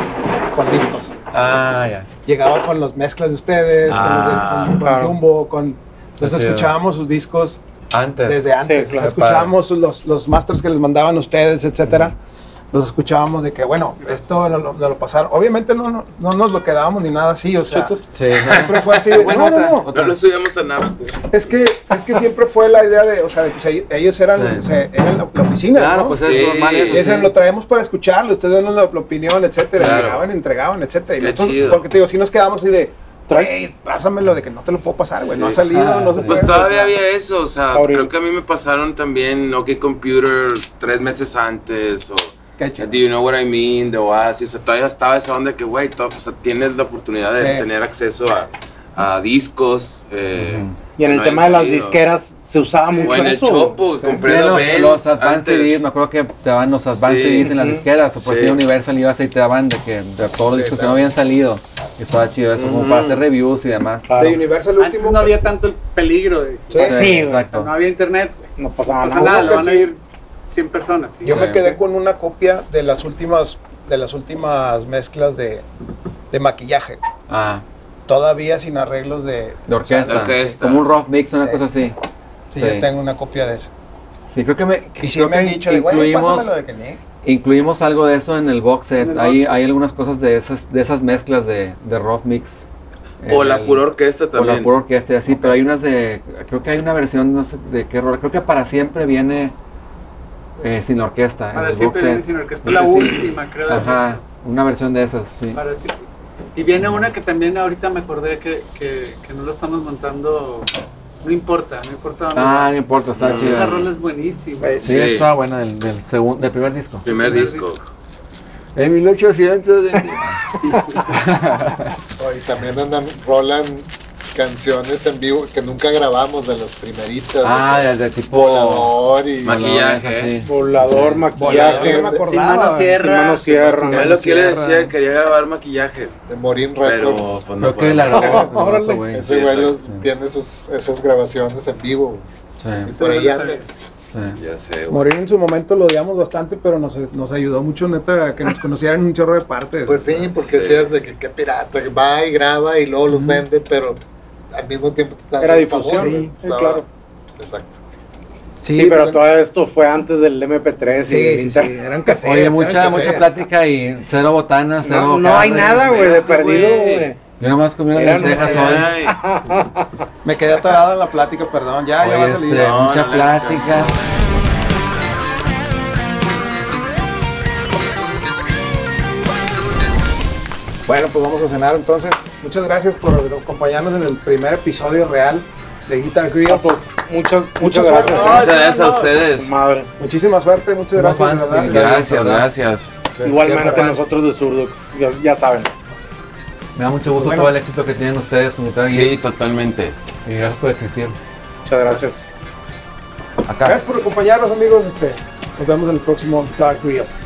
con discos. Ah, ya. Llegaba con los mezclas de ustedes, con, los de- Ah, con- con claro. Jumbo, con... Entonces chido. escuchábamos sus discos Antes. desde antes. Sí, claro. O sea, escuchábamos los, los masters que les mandaban ustedes, etcétera. Los escuchábamos de que, bueno, esto no lo, no lo pasaron. Obviamente no, no, no nos lo quedábamos ni nada así, o sea, Sí, siempre fue así de, no, no, no. No lo subíamos a Napster. Es que, es que siempre fue la idea de, o sea, de que se- ellos eran, Sí. o sea, eran la, la oficina, claro, ¿no? pues Sí. es normal Y eso. decían, sí. lo traemos para escucharlo, ustedes dan la, la opinión, etcétera. Claro. Y llegaban, entregaban, etcétera. Y Qué nosotros, chido. porque te digo, si nos quedamos así de, güey, pásamelo de que no te lo puedo pasar, güey, no ha Sí. salido, Ah, no se Pues puede. todavía o sea, había eso, o sea, Ahorita. creo que a mí me pasaron también OK Computer tres meses antes, o qué chido. Do You Know What I Mean, de Oasis, o sea, todavía estaba esa onda que, güey, to- o sea, tienes la oportunidad de Sí. tener acceso a, a discos. Eh, Y en el no tema había de las salido. disqueras se usaba mucho O en el eso. Chopo, Sí. compré Sí, los los, Benz los Advance antes. C Ds, me acuerdo que te daban los Advance Sí. C Ds en las Ujú. disqueras, o por Sí. si Universal ibas y te daban de que de todos los Sí, discos que claro. no habían salido. Y estaba chido eso, como Ujú. para hacer reviews y demás. Claro. De Universal Antes último. no había tanto el peligro de Sí. que Sí, güey. exacto. no había internet, güey. No pasaba No pasa nada. nada, lo van a sí. ir cien personas. ¿sí? Yo me Sí. quedé con una copia de las últimas, de las últimas mezclas de, de maquillaje. Ah, Todavía sin arreglos de... de orquesta. De orquesta. Como un rough mix, una Sí. cosa así. Sí, Sí. yo tengo una copia de eso. Sí, creo que me, Y sí creo me han que dicho, de, güey, incluimos, pásamelo de que ni. incluimos algo de eso en el box set. En el Hay, box set. hay algunas cosas de esas, de esas mezclas de, de rough mix. O en la el- pura orquesta O también. la pura orquesta y así, pero hay unas de, creo que hay una versión, no sé de qué rol, creo que para siempre viene eh, sin la orquesta. en Para el siempre box viene set. sin orquesta, Creo la que sí. última, creo. de Ajá, disco. una versión de esas, sí. Para siempre. Y viene una que también ahorita me acordé que, que, que no lo estamos montando. No importa, no importa dónde. Ah, no importa, está No. chida. Esa rola es buenísima. Eh, Sí, Sí. está buena del, del, segundo, del primer disco. Primer Primer disco. disco. En mil ochocientos. Y también andan, rolan canciones en vivo que nunca grabamos de las primeritas. ah, de de, de tipo... Volador y Maquillaje. Sí. Volador, maquillaje. Yo no me Sin acordaba. mano sierra. Sin mano sierra. Es lo que yo le decía, que quería grabar maquillaje, de Morin pero Records. pues no Creo que la puedo. grabó con Órale. otro güey. Ese Sí, güey los- exacto. tiene esos, esas grabaciones en vivo. Sí, Y por ahí anda. sí. Ya sé, güey. Morir en su momento lo odiamos bastante, pero nos, nos ayudó mucho, neta, que nos conocieran un chorro de partes. Pues sí, porque Sí. decías de que qué pirata, que va y graba y luego los vende, pero al mismo tiempo te están Era haciendo difusión, favor, sí, ¿no? sí, Estaba- claro. Exacto. Sí, sí, pero todo esto fue antes del eme pe tres sí, y el sí, Inter. sí, eran cassettes. Oye, mucha, eran mucha cassettes. plática y cero botanas, cero No, no hay nada, güey, de perdido, güey. Yo nomás comí Mira, las lentejas no, hoy. Me quedé atorado en la plática, perdón. Ya, ya va a Oye, salir. este, No, mucha no le plática. Bueno, pues vamos a cenar entonces. Muchas gracias por acompañarnos en el primer episodio real de Guitar Grill. No, pues muchas, muchas Muchas gracias. suerte. Muchas gracias a ustedes. Madre. Muchísima suerte, muchas Somos gracias. fans de verdad. de- Gracias, gracias. Igualmente Siempre. nosotros de Zurdo, ya, ya saben. Me da mucho gusto Bueno. todo el éxito que tienen ustedes con Guitar Sí, Geek. totalmente. Y gracias por existir. Muchas gracias. Acá. Gracias por acompañarnos, amigos. Este, nos vemos en el próximo Guitar Grill.